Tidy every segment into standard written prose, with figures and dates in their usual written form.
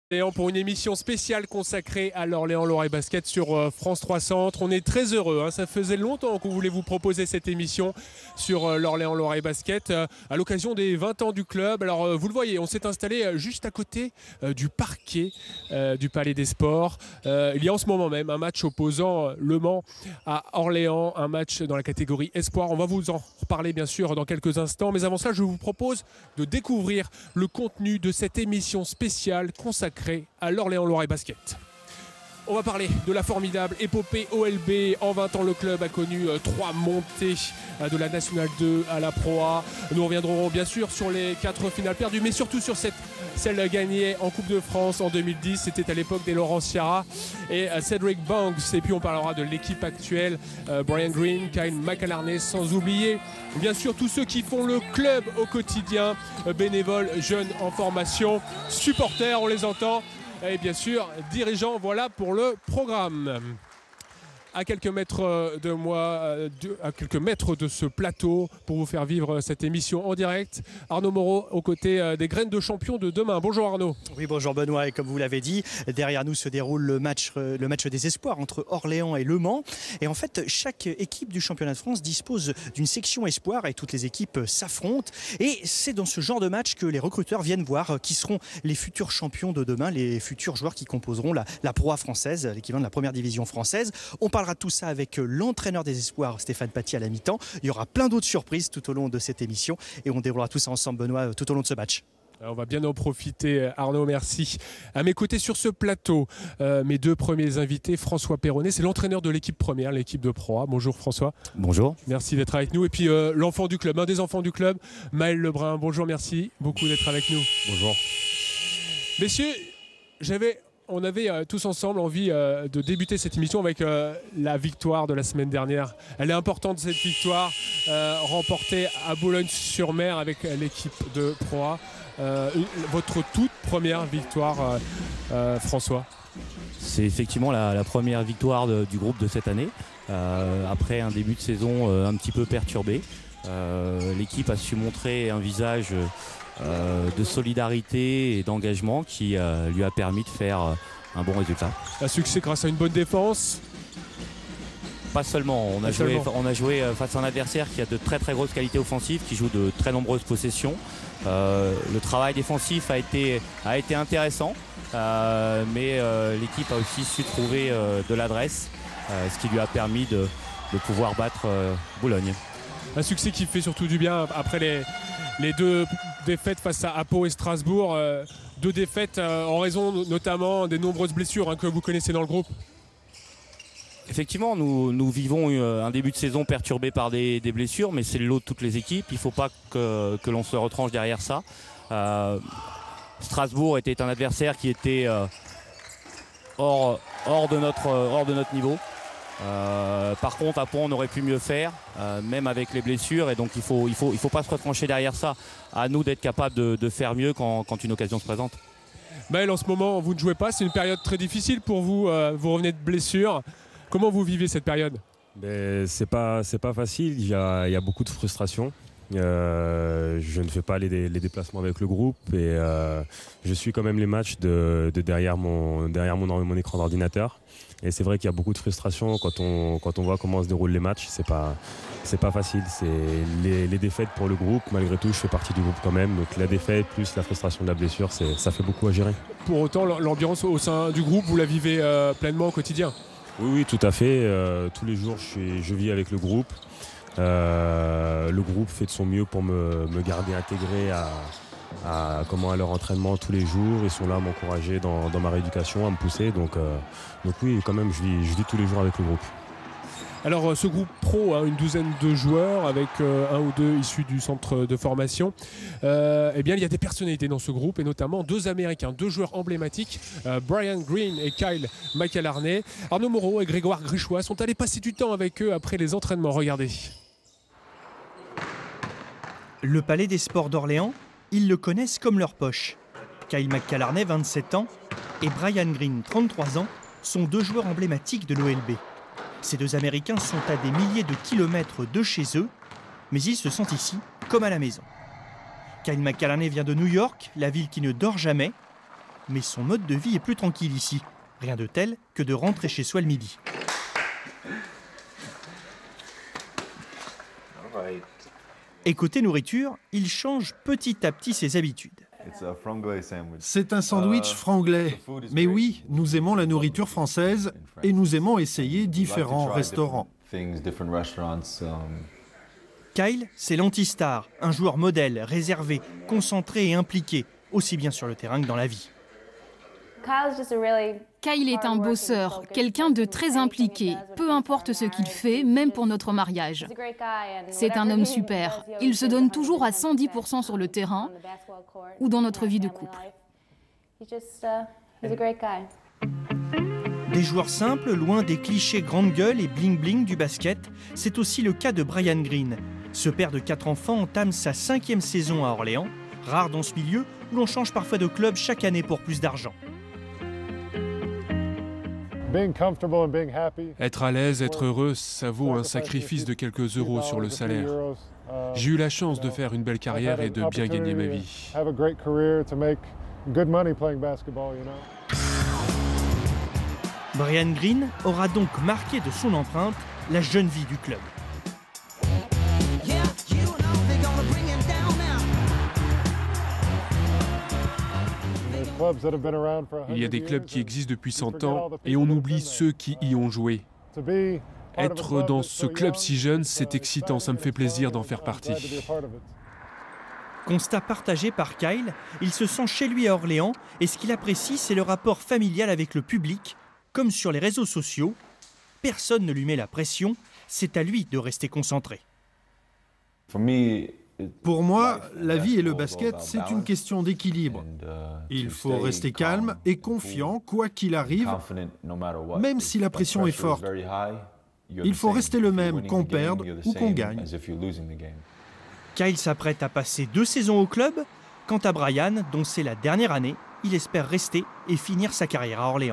Orléans pour une émission spéciale consacrée à l'Orléans Basket sur France 3 Centre. On est très heureux, ça faisait longtemps qu'on voulait vous proposer cette émission sur l'Orléans Basket à l'occasion des 20 ans du club. Alors vous le voyez, on s'est installé juste à côté du parquet du Palais des Sports. Il y a en ce moment même un match opposant Le Mans à Orléans, un match dans la catégorie Espoir. On va vous en reparler bien sûr dans quelques instants, mais avant ça je vous propose de découvrir le contenu de cette émission spéciale consacrée à l'Orléans Basket. On va parler de la formidable épopée OLB. En 20 ans, le club a connu 3 montées de la Nationale 2 à la Pro A. Nous reviendrons bien sûr sur les 4 finales perdues, mais surtout sur celle gagnée en Coupe de France en 2010. C'était à l'époque des Laurent Ciara et Cedric Banks. Et puis on parlera de l'équipe actuelle, Brian Green, Kyle McAlarney, sans oublier bien sûr tous ceux qui font le club au quotidien, bénévoles, jeunes en formation, supporters, on les entend. Et bien sûr, dirigeants, voilà pour le programme. À quelques mètres de moi, à quelques mètres de ce plateau pour vous faire vivre cette émission en direct, Arnaud Moreau aux côtés des graines de champions de demain. Bonjour Arnaud. Oui, bonjour Benoît, et comme vous l'avez dit, derrière nous se déroule le match des espoirs entre Orléans et Le Mans. Et en fait, chaque équipe du championnat de France dispose d'une section espoir et toutes les équipes s'affrontent. Et c'est dans ce genre de match que les recruteurs viennent voir qui seront les futurs champions de demain, les futurs joueurs qui composeront la Pro A française, l'équivalent de la première division française. On parlera de tout ça avec l'entraîneur des espoirs, Stéphane Paty, à la mi-temps. Il y aura plein d'autres surprises tout au long de cette émission et on déroulera tout ça ensemble, Benoît, tout au long de ce match. On va bien en profiter, Arnaud, merci. À mes côtés sur ce plateau, mes 2 premiers invités, François Perronnet, c'est l'entraîneur de l'équipe première, l'équipe de Pro A. Bonjour François. Bonjour. Merci d'être avec nous. Et puis l'enfant du club, un des enfants du club, Maël Lebrun. Bonjour, merci beaucoup d'être avec nous. Bonjour. Messieurs, on avait tous ensemble envie de débuter cette émission avec la victoire de la semaine dernière. Elle est importante, cette victoire remportée à Boulogne-sur-Mer avec l'équipe de Pro A. Votre toute première victoire, François. C'est effectivement la première victoire du groupe de cette année, après un début de saison un petit peu perturbé. L'équipe a su montrer un visage de solidarité et d'engagement qui lui a permis de faire un bon résultat. Un succès grâce à une bonne défense? Pas seulement, on a joué face à un adversaire qui a de très très grosses qualités offensives, qui joue de très nombreuses possessions. Le travail défensif a été intéressant, mais l'équipe a aussi su trouver de l'adresse, ce qui lui a permis de pouvoir battre Boulogne. Un succès qui fait surtout du bien après les 2 défaites face à Pau et Strasbourg. 2 défaites en raison notamment des nombreuses blessures que vous connaissez dans le groupe. Effectivement, nous vivons un début de saison perturbé par des blessures, mais c'est le lot de toutes les équipes. Il ne faut pas que l'on se retranche derrière ça. Strasbourg était un adversaire qui était hors de notre niveau. Par contre, à Pau, on aurait pu mieux faire, même avec les blessures, et donc il faut pas se retrancher derrière ça. À nous d'être capables de faire mieux quand une occasion se présente. Maël, en ce moment, vous ne jouez pas, c'est une période très difficile pour vous. Vous revenez de blessure. Comment vous vivez cette période? C'est pas facile, il y a beaucoup de frustration. Je ne fais pas les déplacements avec le groupe et je suis quand même les matchs de derrière mon écran d'ordinateur. Et c'est vrai qu'il y a beaucoup de frustration quand on voit comment se déroulent les matchs. C'est pas facile. C'est les défaites pour le groupe. Malgré tout, je fais partie du groupe quand même. Donc la défaite plus la frustration de la blessure, ça fait beaucoup à gérer. Pour autant, l'ambiance au sein du groupe, vous la vivez pleinement au quotidien? Oui, tout à fait. Tous les jours, je vis avec le groupe. Le groupe fait de son mieux pour me garder intégré à leur entraînement tous les jours. Ils sont là à m'encourager dans ma rééducation, à me pousser. Donc oui, quand même, je vis tous les jours avec le groupe. Alors ce groupe pro a une douzaine de joueurs avec 1 ou 2 issus du centre de formation. Eh bien, il y a des personnalités dans ce groupe et notamment 2 Américains, 2 joueurs emblématiques, Brian Green et Kyle McAlarney. Arnaud Moreau et Grégoire Grichois sont allés passer du temps avec eux après les entraînements. Regardez. Le Palais des Sports d'Orléans, ils le connaissent comme leur poche. Kyle McAlarney, 27 ans, et Brian Green, 33 ans, sont 2 joueurs emblématiques de l'OLB. Ces 2 Américains sont à des milliers de kilomètres de chez eux, mais ils se sentent ici comme à la maison. Kyle McAlarney vient de New York, la ville qui ne dort jamais. mais son mode de vie est plus tranquille ici. Rien de tel que de rentrer chez soi le midi. Et côté nourriture, il change petit à petit ses habitudes. C'est un sandwich franglais. Mais oui, nous aimons la nourriture française et nous aimons essayer différents restaurants. Kyle, c'est l'anti-star, un joueur modèle, réservé, concentré et impliqué, aussi bien sur le terrain que dans la vie. Kyle est un bosseur, quelqu'un de très impliqué, peu importe ce qu'il fait, même pour notre mariage. C'est un homme super. Il se donne toujours à 110% sur le terrain ou dans notre vie de couple. Des joueurs simples, loin des clichés grande gueule et bling-bling du basket, c'est aussi le cas de Brian Green. Ce père de 4 enfants entame sa 5e saison à Orléans, rare dans ce milieu où l'on change parfois de club chaque année pour plus d'argent. Être à l'aise, être heureux, ça vaut un sacrifice de quelques euros sur le salaire. J'ai eu la chance de faire une belle carrière et de bien gagner ma vie. Brian Green aura donc marqué de son empreinte la jeune vie du club. Il y a des clubs qui existent depuis 100 ans et on oublie ceux qui y ont joué. Être dans ce club si jeune, c'est excitant, ça me fait plaisir d'en faire partie. Constat partagé par Kyle, il se sent chez lui à Orléans et ce qu'il apprécie, c'est le rapport familial avec le public. Comme sur les réseaux sociaux, personne ne lui met la pression, c'est à lui de rester concentré. Pour moi, la vie et le basket, c'est une question d'équilibre. Il faut rester calme et confiant, quoi qu'il arrive, même si la pression est forte. Il faut rester le même, qu'on perde ou qu'on gagne. Kyle s'apprête à passer 2 saisons au club. Quant à Brian, dont c'est la dernière année, il espère rester et finir sa carrière à Orléans.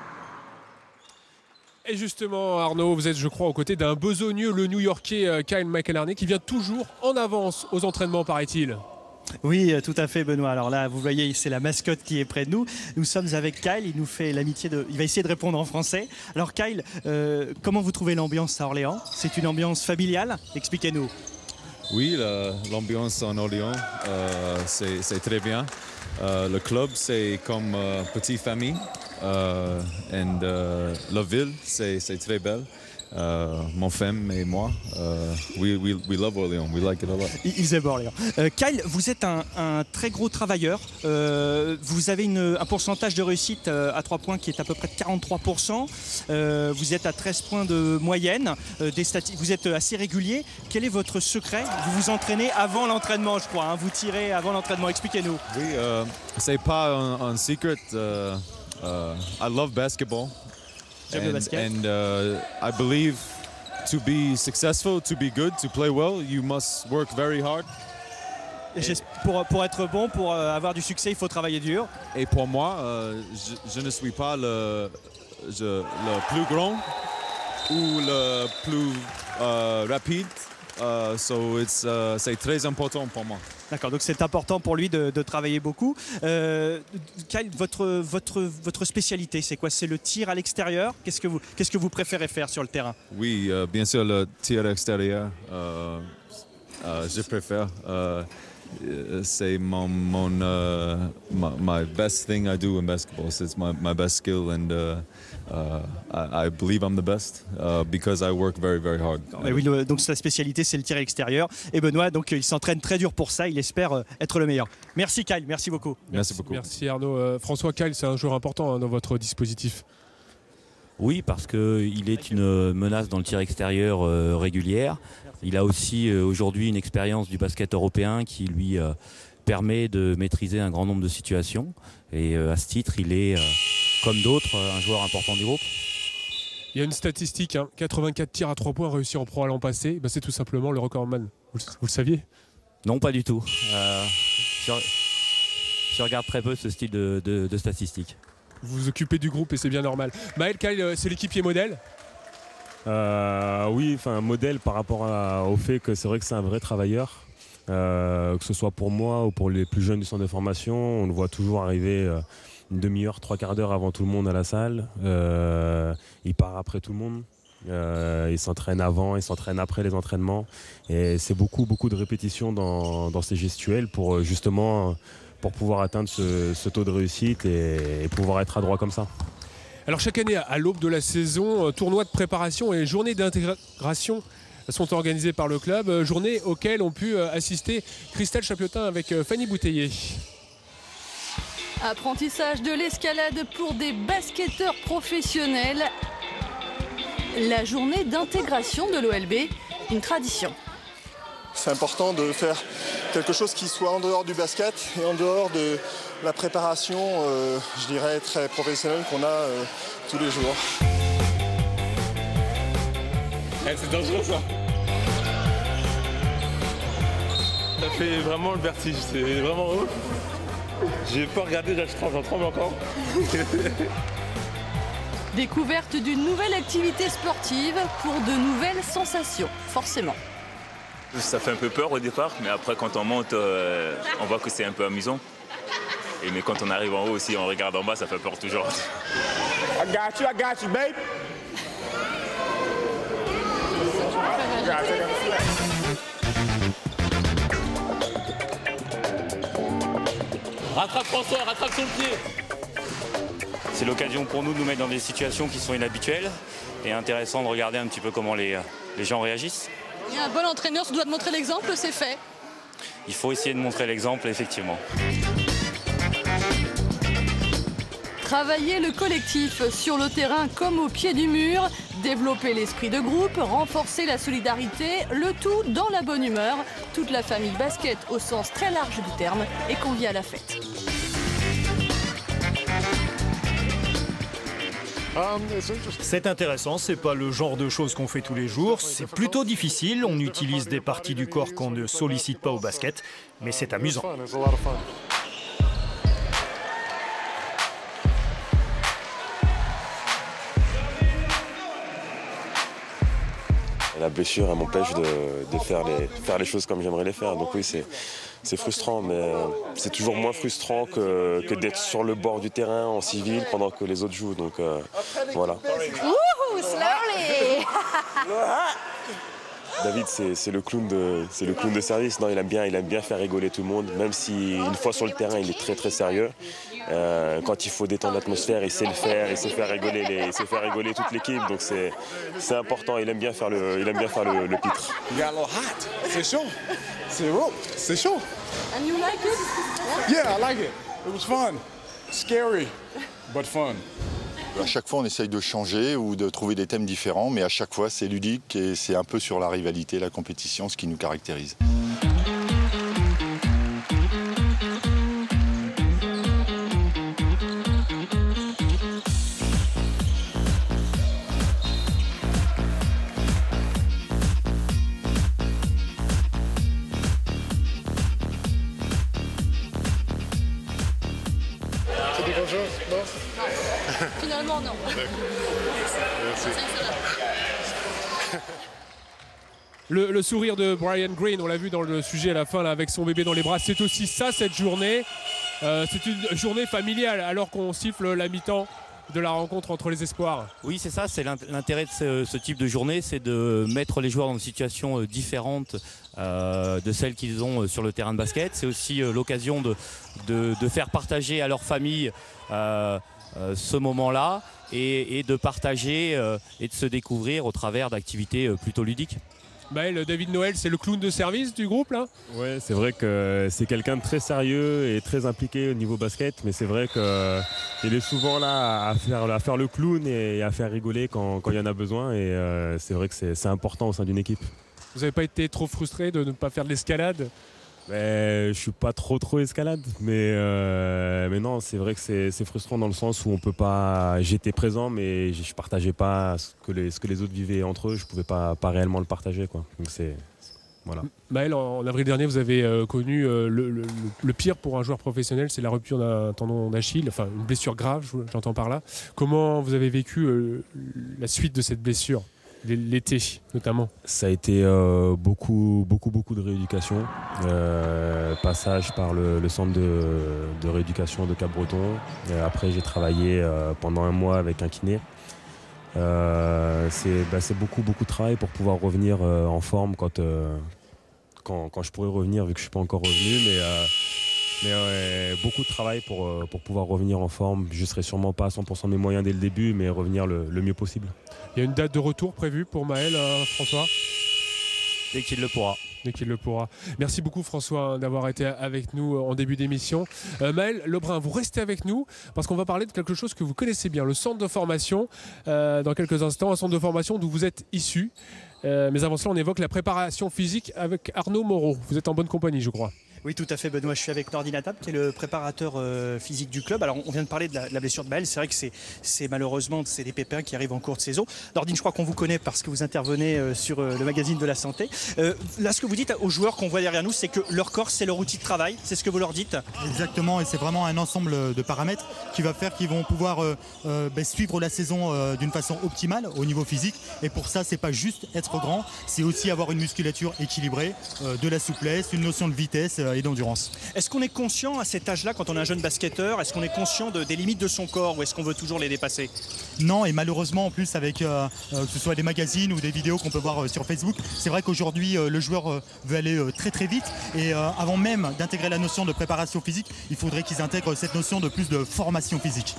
Et justement, Arnaud, vous êtes, je crois, aux côtés d'un besogneux, le New-Yorkais Kyle McInerney, qui vient toujours en avance aux entraînements, paraît-il. Oui, tout à fait, Benoît. Alors là, vous voyez, c'est la mascotte qui est près de nous. Nous sommes avec Kyle. Il nous fait l'amitié de. Il va essayer de répondre en français. Alors, Kyle, comment vous trouvez l'ambiance à Orléans? C'est une ambiance familiale? Expliquez-nous. Oui, l'ambiance en Orléans, c'est très bien. Le club, c'est comme petite famille. La ville, c'est très belle. Mon femme et moi, we love Orléans, we like it a lot. Ils aiment Orléans. Kyle, vous êtes un très gros travailleur. Vous avez un pourcentage de réussite à 3 points qui est à peu près de 43%. Vous êtes à 13 points de moyenne. Vous êtes assez régulier. Quel est votre secret? Vous vous entraînez avant l'entraînement, je crois. Hein. Vous tirez avant l'entraînement. Expliquez-nous. Oui, c'est pas un secret. I love basketball. And I believe to be successful, to be good, to play well, you must work very hard. Pour être bon, pour avoir du succès, il faut travailler dur. Et pour moi, je ne suis pas le plus grand ou le plus rapide. C'est très important pour moi. D'accord, donc c'est important pour lui de travailler beaucoup. Kyle, votre spécialité, c'est quoi? C'est le tir à l'extérieur? Qu'est-ce que vous préférez faire sur le terrain? Oui, bien sûr, le tir à l'extérieur. Je préfère. C'est my best thing I do in basketball. It's my best skill, and I believe I'm the best because I work very, very hard. Oui, donc sa spécialité, c'est le tir à l'extérieur. Et Benoît, donc il s'entraîne très dur pour ça. Il espère être le meilleur. Merci Kyle, merci beaucoup. Merci beaucoup. Merci Arnaud. François, Kyle, c'est un joueur important dans votre dispositif. Oui, parce qu'il est une menace dans le tir extérieur régulière. Il a aussi aujourd'hui une expérience du basket européen qui lui permet de maîtriser un grand nombre de situations. Et à ce titre, il est, comme d'autres, un joueur important du groupe. Il y a une statistique, 84 tirs à 3 points réussis en pro à l'an passé. Ben, c'est tout simplement le recordman. Vous le saviez? Non, pas du tout. Je regarde très peu ce style de statistiques. Vous vous occupez du groupe et c'est bien normal. Maël, Kyle, c'est l'équipier modèle? Oui, enfin modèle par rapport au fait que c'est vrai que c'est un vrai travailleur. Que ce soit pour moi ou pour les plus jeunes du centre de formation, on le voit toujours arriver une demi-heure, 3/4 d'heure avant tout le monde à la salle. Il part après tout le monde. Il s'entraîne avant, il s'entraîne après les entraînements. Et c'est beaucoup de répétitions dans ces gestuels pour justement pour pouvoir atteindre ce taux de réussite et pouvoir être adroit comme ça. Alors chaque année, à l'aube de la saison, tournois de préparation et journées d'intégration sont organisées par le club, journées auxquelles ont pu assister Christelle Chapiotin avec Fanny Bouteiller. Apprentissage de l'escalade pour des basketteurs professionnels. La journée d'intégration de l'OLB, une tradition. C'est important de faire quelque chose qui soit en dehors du basket et en dehors de la préparation, je dirais, très professionnelle qu'on a tous les jours. C'est dangereux ça. Ça fait vraiment le vertige, c'est vraiment ouf. J'ai pas regardé, j'en tremble encore. Découverte d'une nouvelle activité sportive pour de nouvelles sensations, forcément. Ça fait un peu peur au départ, mais après quand on monte, on voit que c'est un peu amusant. Mais quand on arrive en haut aussi, on regarde en bas, ça fait peur toujours. I got you, babe. Rattrape François, rattrape son pied. C'est l'occasion pour nous de nous mettre dans des situations qui sont inhabituelles et intéressant de regarder un petit peu comment les gens réagissent. Il y a un bon entraîneur, se doit de montrer l'exemple, c'est fait. Il faut essayer de montrer l'exemple, effectivement. Travailler le collectif sur le terrain comme au pied du mur, développer l'esprit de groupe, renforcer la solidarité, le tout dans la bonne humeur. Toute la famille basket au sens très large du terme est conviée à la fête. C'est intéressant, c'est pas le genre de choses qu'on fait tous les jours, c'est plutôt difficile, on utilise des parties du corps qu'on ne sollicite pas au basket, mais c'est amusant. La blessure, elle m'empêche de faire les choses comme j'aimerais les faire. Donc oui, c'est frustrant, mais c'est toujours moins frustrant que d'être sur le bord du terrain en civil pendant que les autres jouent. Donc voilà. Wouhou, slowly. David, c'est le clown de service. Non, il aime bien faire rigoler tout le monde, même si une fois sur le terrain, il est très très sérieux. Quand il faut détendre l'atmosphère, il sait le faire, il sait faire rigoler toute l'équipe. Donc c'est important. Il aime bien faire le pitre. C'est chaud. C'est chaud. And you like it? Yeah, I like it. It was fun. Scary, but fun. À chaque fois, on essaye de changer ou de trouver des thèmes différents, mais à chaque fois, c'est ludique et c'est un peu sur la rivalité, la compétition, ce qui nous caractérise. C'est des bonjours, non? Finalement, non. Merci. Le sourire de Brian Green, on l'a vu dans le sujet à la fin là, avec son bébé dans les bras, c'est aussi ça cette journée. C'est une journée familiale alors qu'on siffle la mi-temps de la rencontre entre les espoirs. Oui, c'est ça, c'est l'intérêt de ce type de journée, c'est de mettre les joueurs dans une situation différente de celles qu'ils ont sur le terrain de basket. C'est aussi l'occasion de faire partager à leur famille ce moment-là et de partager et de se découvrir au travers d'activités plutôt ludiques. David Noël, c'est le clown de service du groupe là? Ouais, c'est vrai que c'est quelqu'un de très sérieux et très impliqué au niveau basket, mais c'est vrai qu'il est souvent là à faire le clown et à faire rigoler quand il y en a besoin, et c'est vrai que c'est important au sein d'une équipe. Vous n'avez pas été trop frustré de ne pas faire de l'escalade? Je suis pas trop escalade, mais non, c'est vrai que c'est frustrant dans le sens où on peut pas. J'étais présent, mais je partageais pas ce que les autres vivaient entre eux. Je pouvais pas réellement le partager, quoi. Donc voilà. Maël, en avril dernier, vous avez connu le pire pour un joueur professionnel, c'est la rupture d'un tendon d'Achille, enfin une blessure grave, j'entends par là. Comment vous avez vécu la suite de cette blessure? l'été notamment? Ça a été beaucoup de rééducation. Passage par le centre de rééducation de Cap-Breton. Après, j'ai travaillé pendant 1 mois avec un kiné. C'est beaucoup de travail pour pouvoir revenir en forme quand je pourrais revenir, vu que je ne suis pas encore revenu. Mais beaucoup de travail pour pouvoir revenir en forme. Je ne serai sûrement pas à 100% de mes moyens dès le début, mais revenir le mieux possible. Il y a une date de retour prévue pour Maël, François? Dès qu'il le pourra. Dès qu'il le pourra. Merci beaucoup François d'avoir été avec nous en début d'émission. Maël Lebrun, vous restez avec nous parce qu'on va parler de quelque chose que vous connaissez bien, le centre de formation. Dans quelques instants, un centre de formation d'où vous êtes issu. Mais avant cela, on évoque la préparation physique avec Arnaud Moreau. Vous êtes en bonne compagnie, je crois. Oui, tout à fait, Benoît. Je suis avec Nordine Attab, qui est le préparateur physique du club. Alors, on vient de parler de la blessure de Maël. C'est vrai que c'est malheureusement des pépins qui arrivent en cours de saison. Nordine, je crois qu'on vous connaît parce que vous intervenez sur le magazine de la santé. Là, ce que vous dites aux joueurs qu'on voit derrière nous, c'est que leur corps, c'est leur outil de travail. C'est ce que vous leur dites? Exactement, et c'est vraiment un ensemble de paramètres qui va faire qu'ils vont pouvoir suivre la saison d'une façon optimale au niveau physique. Et pour ça, c'est pas juste être grand, c'est aussi avoir une musculature équilibrée, de la souplesse, une notion de vitesse et d'endurance. Est-ce qu'on est conscient à cet âge-là, quand on est un jeune basketteur, est-ce qu'on est conscient des limites de son corps ou est-ce qu'on veut toujours les dépasser? Non, et malheureusement en plus avec que ce soit des magazines ou des vidéos qu'on peut voir sur Facebook, c'est vrai qu'aujourd'hui le joueur veut aller très vite et avant même d'intégrer la notion de préparation physique, il faudrait qu'ils intègrent cette notion de plus de formation physique.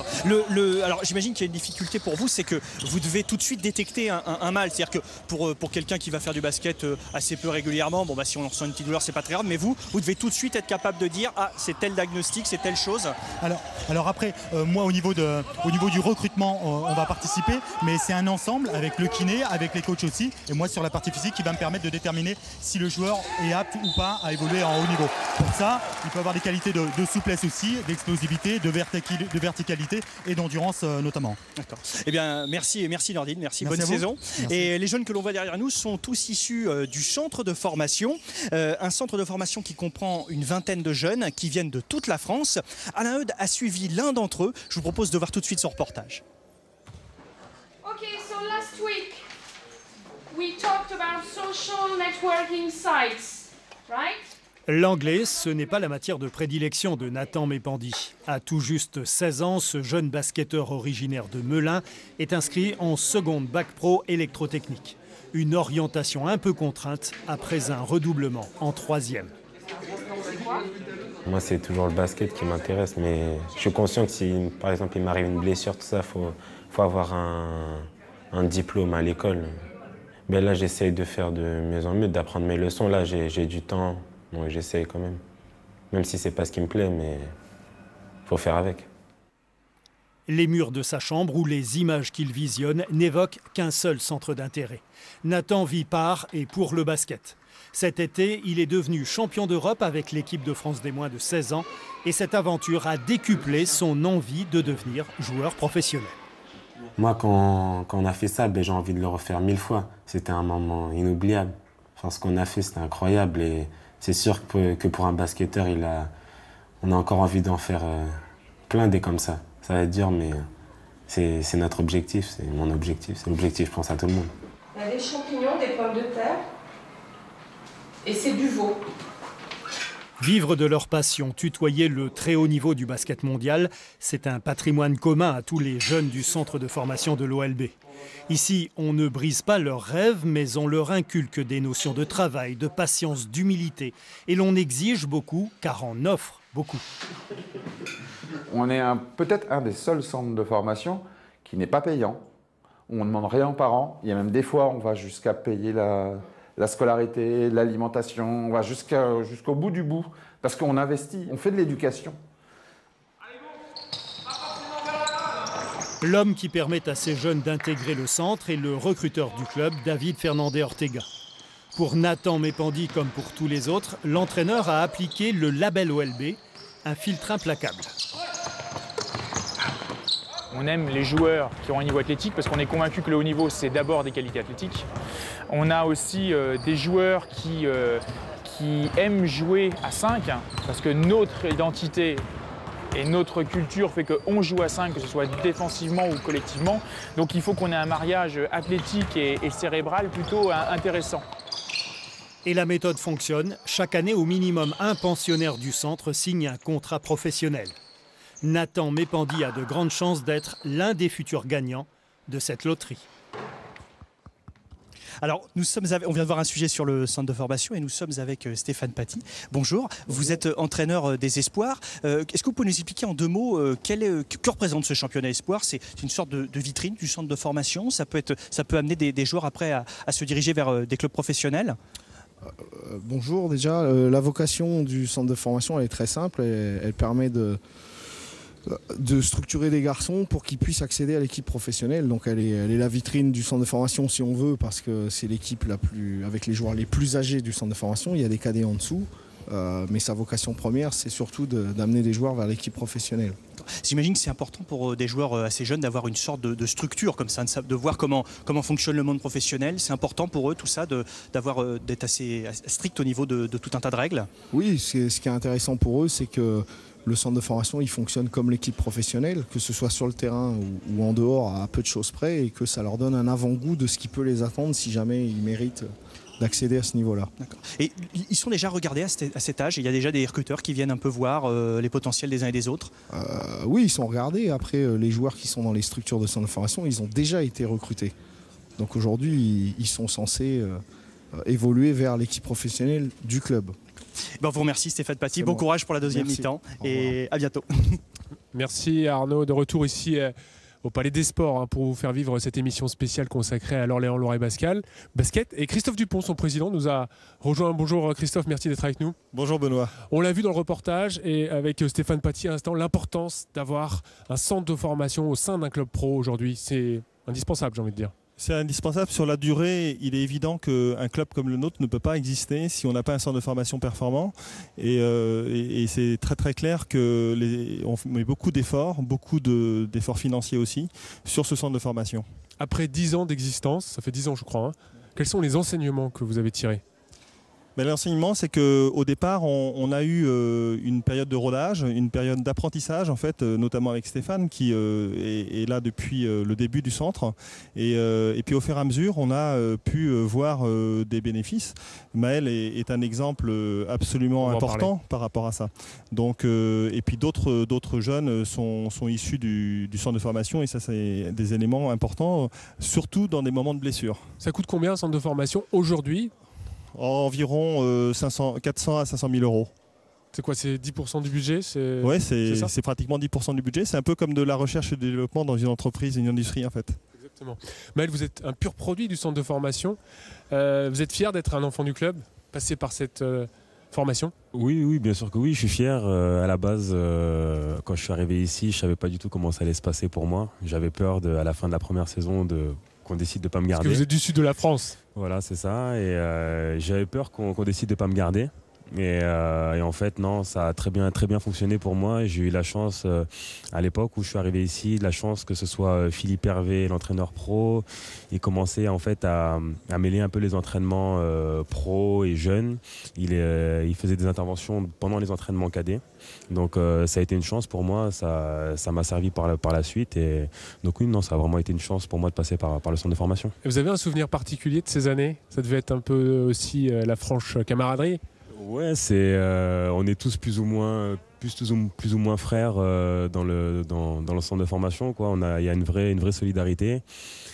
Alors j'imagine qu'il y a une difficulté pour vous, c'est que vous devez tout de suite détecter un mal. C'est-à-dire que pour quelqu'un qui va faire du basket assez peu régulièrement, si on ressent une petite douleur, c'est pas très grave, mais vous devez tout de suite être capable de dire c'est tel diagnostic, c'est telle chose. Alors après, moi au niveau du recrutement, on va participer, mais c'est un ensemble avec le kiné, avec les coachs aussi, et moi sur la partie physique qui va me permettre de déterminer si le joueur est apte ou pas à évoluer en haut niveau. Pour ça, il peut avoir des qualités de souplesse aussi, d'explosivité, de verticalité et d'endurance notamment. D'accord. Eh bien, merci Nordine, merci bonne saison. Merci. Et les jeunes que l'on voit derrière nous sont tous issus du centre de formation, un centre de formation qui comprend une vingtaine de jeunes qui viennent de toute la France. Alain Eudes a suivi l'un d'entre eux. Je vous propose de voir tout de suite son reportage. Okay, so last week we talked about social networking sites, right? L'anglais, ce n'est pas la matière de prédilection de Nathan Mépandi. À tout juste 16 ans, ce jeune basketteur originaire de Melun est inscrit en seconde bac pro électrotechnique. Une orientation un peu contrainte après un redoublement en 3e. Moi, c'est toujours le basket qui m'intéresse, mais je suis conscient que si, par exemple, il m'arrive une blessure, tout ça, faut avoir un diplôme à l'école. Mais là, j'essaye de faire de mieux en mieux, d'apprendre mes leçons. Là, j'ai du temps. Donc j'essaye quand même. Même si c'est pas ce qui me plaît, mais faut faire avec. Les murs de sa chambre ou les images qu'il visionne n'évoquent qu'un seul centre d'intérêt. Nathan vit par et pour le basket. Cet été, il est devenu champion d'Europe avec l'équipe de France des moins de 16 ans et cette aventure a décuplé son envie de devenir joueur professionnel. Moi, quand on a fait ça, j'ai envie de le refaire 1000 fois. C'était un moment inoubliable. Enfin, ce qu'on a fait, c'était incroyable et c'est sûr que pour un basketteur, on a encore envie d'en faire plein des comme ça. Ça va être dur, mais c'est notre objectif, c'est mon objectif, c'est l'objectif, je pense, à tout le monde. Il y a des champignons, des pommes de terre et c'est du veau. Vivre de leur passion, tutoyer le très haut niveau du basket mondial, c'est un patrimoine commun à tous les jeunes du centre de formation de l'OLB. Ici, on ne brise pas leurs rêves, mais on leur inculque des notions de travail, de patience, d'humilité. Et l'on exige beaucoup, car on offre beaucoup. On est peut-être un des seuls centres de formation qui n'est pas payant. On ne demande rien aux parents. Il y a même des fois, on va jusqu'à payer la scolarité, l'alimentation. On va jusqu'au bout du bout, parce qu'on investit, on fait de l'éducation. L'homme qui permet à ces jeunes d'intégrer le centre est le recruteur du club, David Fernandez Ortega. Pour Nathan Mépandi comme pour tous les autres, l'entraîneur a appliqué le label OLB, un filtre implacable. On aime les joueurs qui ont un niveau athlétique parce qu'on est convaincu que le haut niveau, c'est d'abord des qualités athlétiques. On a aussi des joueurs qui aiment jouer à 5 parce que notre identité Et notre culture fait qu'on joue à 5, que ce soit défensivement ou collectivement. Donc il faut qu'on ait un mariage athlétique et cérébral plutôt intéressant. Et la méthode fonctionne. Chaque année, au minimum, un pensionnaire du centre signe un contrat professionnel. Nathan Mépandi a de grandes chances d'être l'un des futurs gagnants de cette loterie. Alors, on vient de voir un sujet sur le centre de formation et nous sommes avec Stéphane Paty. Bonjour, vous êtes entraîneur des Espoirs. Est-ce que vous pouvez nous expliquer en 2 mots que représente ce championnat Espoir? C'est une sorte de vitrine du centre de formation. Ça peut amener des joueurs après à se diriger vers des clubs professionnels. Bonjour, déjà, la vocation du centre de formation elle est très simple. Elle permet de structurer des garçons pour qu'ils puissent accéder à l'équipe professionnelle. Donc elle est la vitrine du centre de formation si on veut, parce que c'est l'équipe avec les joueurs les plus âgés du centre de formation. Il y a des cadets en dessous, mais sa vocation première c'est surtout d'amener des joueurs vers l'équipe professionnelle. J'imagine que c'est important pour des joueurs assez jeunes d'avoir une sorte de structure comme ça, de voir comment fonctionne le monde professionnel. C'est important pour eux tout ça d'être assez strict au niveau de tout un tas de règles. Oui, ce qui est intéressant pour eux, c'est que le centre de formation il fonctionne comme l'équipe professionnelle, que ce soit sur le terrain ou en dehors à peu de choses près, et que ça leur donne un avant-goût de ce qui peut les attendre si jamais ils méritent d'accéder à ce niveau-là. Et ils sont déjà regardés à cet âge? Il y a déjà des recruteurs qui viennent un peu voir les potentiels des uns et des autres? Oui, ils sont regardés. Après, les joueurs qui sont dans les structures de centre de formation, ils ont déjà été recrutés. Donc aujourd'hui, ils sont censés évoluer vers l'équipe professionnelle du club. On vous remercie Stéphane Paty, bon courage pour la deuxième mi-temps et à bientôt. Merci Arnaud, de retour ici au Palais des Sports pour vous faire vivre cette émission spéciale consacrée à l'Orléans Loiret Basket. Et Christophe Dupont, son président, nous a rejoint. Bonjour Christophe, merci d'être avec nous. Bonjour Benoît. On l'a vu dans le reportage et avec Stéphane Paty à l'instant, l'importance d'avoir un centre de formation au sein d'un club pro aujourd'hui. C'est indispensable, j'ai envie de dire. C'est indispensable. Sur la durée, il est évident qu'un club comme le nôtre ne peut pas exister si on n'a pas un centre de formation performant. Et c'est très très clair qu'on met beaucoup d'efforts financiers aussi, sur ce centre de formation. Après 10 ans d'existence, ça fait 10 ans je crois, quels sont les enseignements que vous avez tirés ? L'enseignement, c'est qu'au départ, on a eu une période de rodage, une période d'apprentissage, en fait, notamment avec Stéphane, qui est là depuis le début du centre. Et puis au fur et à mesure, on a pu voir des bénéfices. Maël est un exemple absolument important par rapport à ça. Donc, et puis d'autres jeunes sont issus du centre de formation, et ça, c'est des éléments importants, surtout dans des moments de blessure. Ça coûte combien un centre de formation aujourd'hui ? Environ 400 à 500 000 euros. C'est quoi, c'est 10% du budget? Oui, c'est pratiquement 10% du budget. C'est un peu comme de la recherche et du développement dans une entreprise, une industrie en fait. Exactement. Maël, vous êtes un pur produit du centre de formation. Vous êtes fier d'être un enfant du club, passé par cette formation? Oui, bien sûr que oui. Je suis fier. À la base, quand je suis arrivé ici, je ne savais pas du tout comment ça allait se passer pour moi. J'avais peur à la fin de la première saison qu'on décide de ne pas me garder. Parce que vous êtes du sud de la France. Voilà, c'est ça. Et j'avais peur qu'on décide de ne pas me garder. Et en fait, non, ça a très bien fonctionné pour moi. J'ai eu la chance, à l'époque où je suis arrivé ici, la chance que ce soit Philippe Hervé, l'entraîneur pro. Il commençait en fait à mêler un peu les entraînements pro et jeunes. Il faisait des interventions pendant les entraînements cadets. Donc ça a été une chance pour moi, ça m'a servi par la suite. Et donc oui, non, ça a vraiment été une chance pour moi de passer par le centre de formation. Et vous avez un souvenir particulier de ces années? Ça devait être un peu aussi la franche camaraderie? Ouais, on est tous plus ou moins frères dans le centre de formation, quoi. Il y a une vraie solidarité.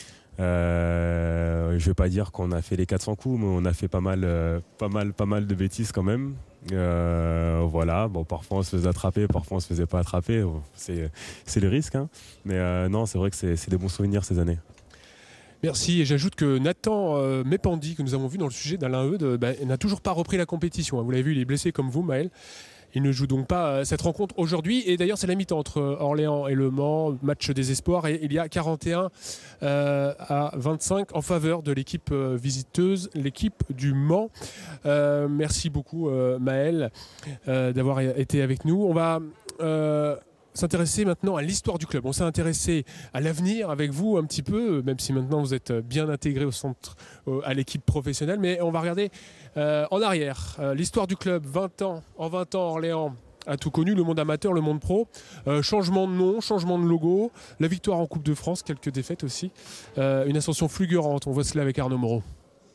Je vais pas dire qu'on a fait les 400 coups, mais on a fait pas mal de bêtises quand même. Voilà, bon, parfois on se faisait attraper, parfois on se faisait pas attraper. C'est le risque, hein. Mais non, c'est vrai que c'est des bons souvenirs ces années. Merci, et j'ajoute que Nathan Mépandi, que nous avons vu dans le sujet d'Alain Eudes, n'a toujours pas repris la compétition. Vous l'avez vu, il est blessé comme vous, Maël. Il ne joue donc pas cette rencontre aujourd'hui. Et d'ailleurs, c'est la mi-temps entre Orléans et Le Mans, match des espoirs. Et il y a 41 à 25 en faveur de l'équipe visiteuse, l'équipe du Mans. Merci beaucoup, Maël, d'avoir été avec nous. On va s'intéresser maintenant à l'histoire du club. On s'est intéressé à l'avenir avec vous un petit peu, même si maintenant vous êtes bien intégré au centre, à l'équipe professionnelle, mais on va regarder en arrière. L'histoire du club, 20 ans, Orléans a tout connu, le monde amateur, le monde pro. Changement de nom, changement de logo, la victoire en Coupe de France, quelques défaites aussi. Une ascension fulgurante, on voit cela avec Arnaud Moreau.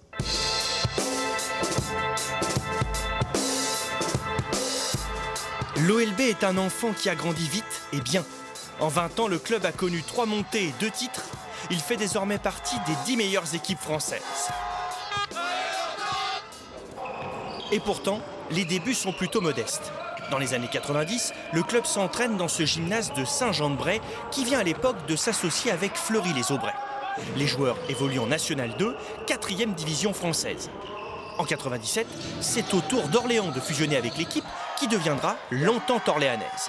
L'OLB est un enfant qui a grandi vite et bien. En 20 ans, le club a connu 3 montées et 2 titres. Il fait désormais partie des 10 meilleures équipes françaises. Et pourtant, les débuts sont plutôt modestes. Dans les années 90, le club s'entraîne dans ce gymnase de Saint-Jean-de-Bray qui vient à l'époque de s'associer avec Fleury-les-Aubrais. Les joueurs évoluent en National 2, 4e division française. En 97, c'est au tour d'Orléans de fusionner avec l'équipe qui deviendra l'Entente orléanaise.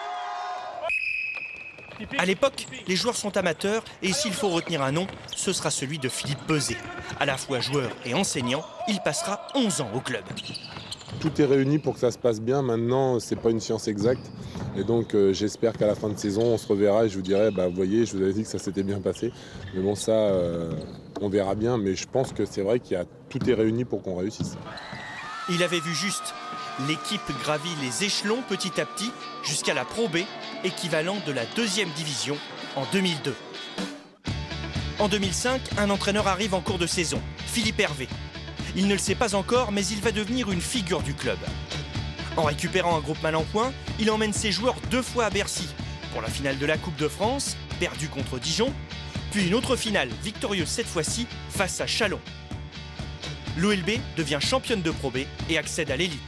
À l'époque, les joueurs sont amateurs et s'il faut retenir un nom, ce sera celui de Philippe Peuzet. À la fois joueur et enseignant, il passera 11 ans au club. Tout est réuni pour que ça se passe bien. Maintenant, ce n'est pas une science exacte. Et donc, j'espère qu'à la fin de saison, on se reverra et je vous dirai, vous voyez, je vous avais dit que ça s'était bien passé. Mais bon, ça, on verra bien. Mais je pense que c'est vrai qu'il y a tout est réuni pour qu'on réussisse. Il avait vu juste. L'équipe gravit les échelons petit à petit jusqu'à la Pro B, équivalent de la 2e division en 2002. En 2005, un entraîneur arrive en cours de saison, Philippe Hervé. Il ne le sait pas encore, mais il va devenir une figure du club. En récupérant un groupe mal en point, il emmène ses joueurs 2 fois à Bercy, pour la finale de la Coupe de France, perdue contre Dijon, puis une autre finale, victorieuse cette fois-ci, face à Châlons. L'OLB devient championne de Pro B et accède à l'élite.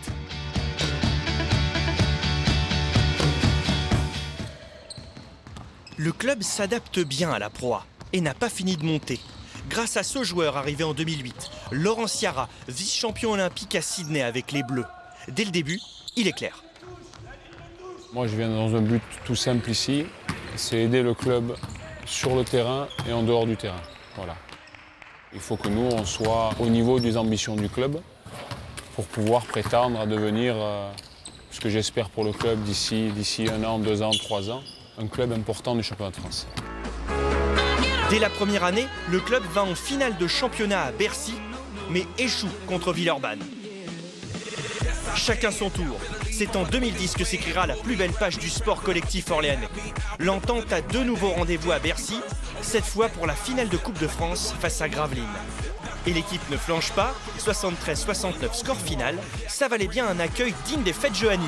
Le club s'adapte bien à la Pro A et n'a pas fini de monter. Grâce à ce joueur arrivé en 2008, Laurent Ciara, vice-champion olympique à Sydney avec les Bleus. Dès le début, il est clair. Moi, je viens dans un but tout simple ici, c'est aider le club sur le terrain et en dehors du terrain. Voilà. Il faut que nous, on soit au niveau des ambitions du club pour pouvoir prétendre à devenir, ce que j'espère pour le club d'ici 1 an, 2 ans, 3 ans, un club important du championnat de France. Dès la première année, le club va en finale de championnat à Bercy, mais échoue contre Villeurbanne. Chacun son tour. C'est en 2010 que s'écrira la plus belle page du sport collectif orléanais. L'Entente a de nouveaux rendez-vous à Bercy, cette fois pour la finale de Coupe de France face à Gravelines. Et l'équipe ne flanche pas, 73-69 score final, ça valait bien un accueil digne des fêtes johanniques.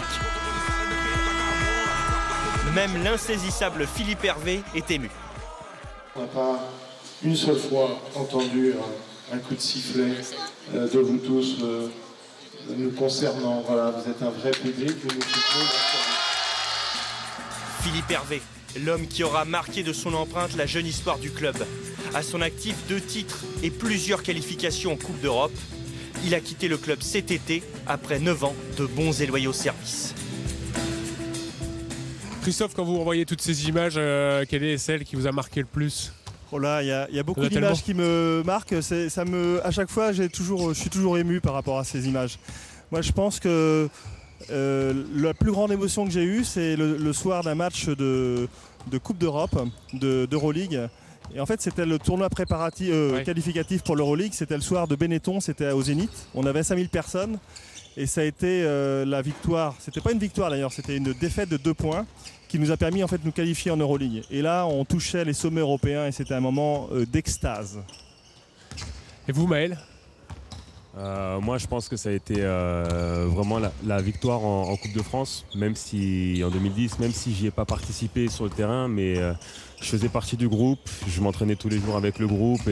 Même l'insaisissable Philippe Hervé est ému. On n'a pas une seule fois entendu un coup de sifflet de vous tous nous concernant. Voilà, vous êtes un vrai public, vous nous soutenez. Philippe Hervé, l'homme qui aura marqué de son empreinte la jeune histoire du club. À son actif 2 titres et plusieurs qualifications en Coupe d'Europe. Il a quitté le club cet été après 9 ans de bons et loyaux services. Christophe, quand vous revoyez toutes ces images, quelle est celle qui vous a marqué le plus ? Oh là, il y a beaucoup d'images qui me marquent. À chaque fois, je suis toujours ému par rapport à ces images. Moi, je pense que la plus grande émotion que j'ai eue, c'est le soir d'un match de Coupe d'Europe, d'Euroleague. Et en fait, c'était le tournoi préparatif qualificatif pour l'Euroleague. C'était le soir de Benetton, c'était au Zénith. On avait 5000 personnes. Et ça a été la victoire. C'était pas une victoire d'ailleurs, c'était une défaite de 2 points qui nous a permis en fait de nous qualifier en Euroleague. Et là, on touchait les sommets européens et c'était un moment d'extase. Et vous, Maël ? Moi, je pense que ça a été vraiment la victoire en Coupe de France, même si en 2010, même si j'y ai pas participé sur le terrain, mais je faisais partie du groupe, je m'entraînais tous les jours avec le groupe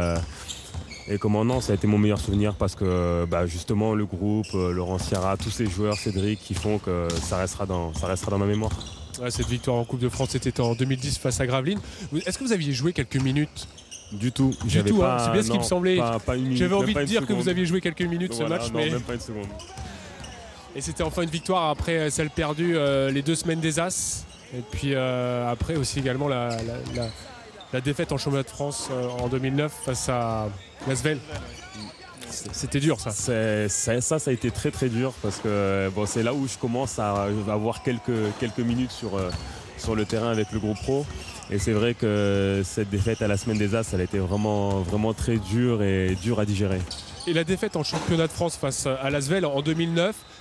et comment non, ça a été mon meilleur souvenir parce que justement le groupe, Laurent Ciara, tous ces joueurs, Cédric, qui font que ça restera dans ma mémoire. Ouais, cette victoire en Coupe de France, c'était en 2010 face à Gravelines. Est-ce que vous aviez joué quelques minutes ? Du tout. C'est bien ce qui me semblait. J'avais envie de dire seconde. Que vous aviez joué quelques minutes ce match. Non, même pas une seconde. Et c'était enfin une victoire après celle perdue les 2 semaines des As. Et puis après aussi également la défaite en championnat de France en 2009 face à L'Asvel. C'était dur ça. Ça a été très très dur parce que c'est là où je commence à avoir quelques minutes sur le terrain avec le groupe pro. Et c'est vrai que cette défaite à la semaine des As, elle a été vraiment, vraiment très dure et dure à digérer. Et la défaite en championnat de France face à L'Asvel en 2009,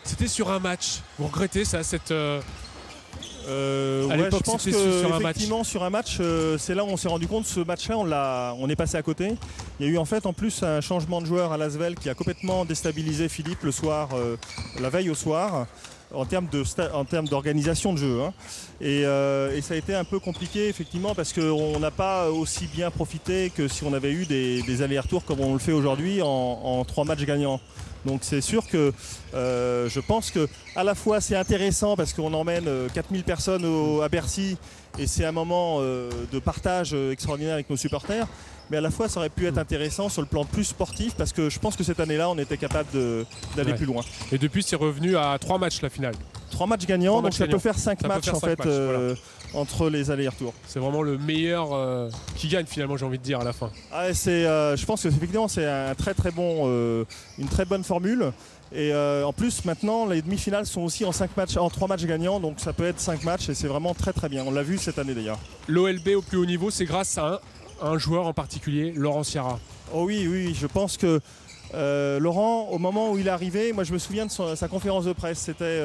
C'était sur un match. Vous regrettez ça, cette... Ouais, l'époque, je pense c'était que sur un effectivement sur un match, c'est là où on s'est rendu compte, ce match-là, on est passé à côté. Il y a eu en fait en plus un changement de joueur à Lasvel qui a complètement déstabilisé Philippe le soir, la veille au soir, en termes d'organisation de jeu. Hein. Et ça a été un peu compliqué effectivement parce qu'on n'a pas aussi bien profité que si on avait eu des allers-retours comme on le fait aujourd'hui en 3 matchs gagnants. Donc c'est sûr que je pense que à la fois c'est intéressant parce qu'on emmène 4000 personnes à Bercy et c'est un moment de partage extraordinaire avec nos supporters, mais à la fois ça aurait pu être intéressant sur le plan plus sportif parce que je pense que cette année-là on était capable d'aller plus loin. Et depuis c'est revenu à 3 matchs la finale. 3 matchs gagnants, donc ça peut faire 5 matchs en fait voilà. entre les allers-retours. C'est vraiment le meilleur qui gagne finalement, j'ai envie de dire à la fin. Ah, je pense que effectivement c'est un très très bon, une très bonne formule. Et en plus maintenant les demi-finales sont aussi en 3 matchs gagnants, donc ça peut être 5 matchs et c'est vraiment très très bien. On l'a vu cette année d'ailleurs. L'OLB au plus haut niveau, c'est grâce à un joueur en particulier, Laurent Sierra. Oh oui, je pense que Laurent, au moment où il est arrivé, moi je me souviens de sa conférence de presse, c'était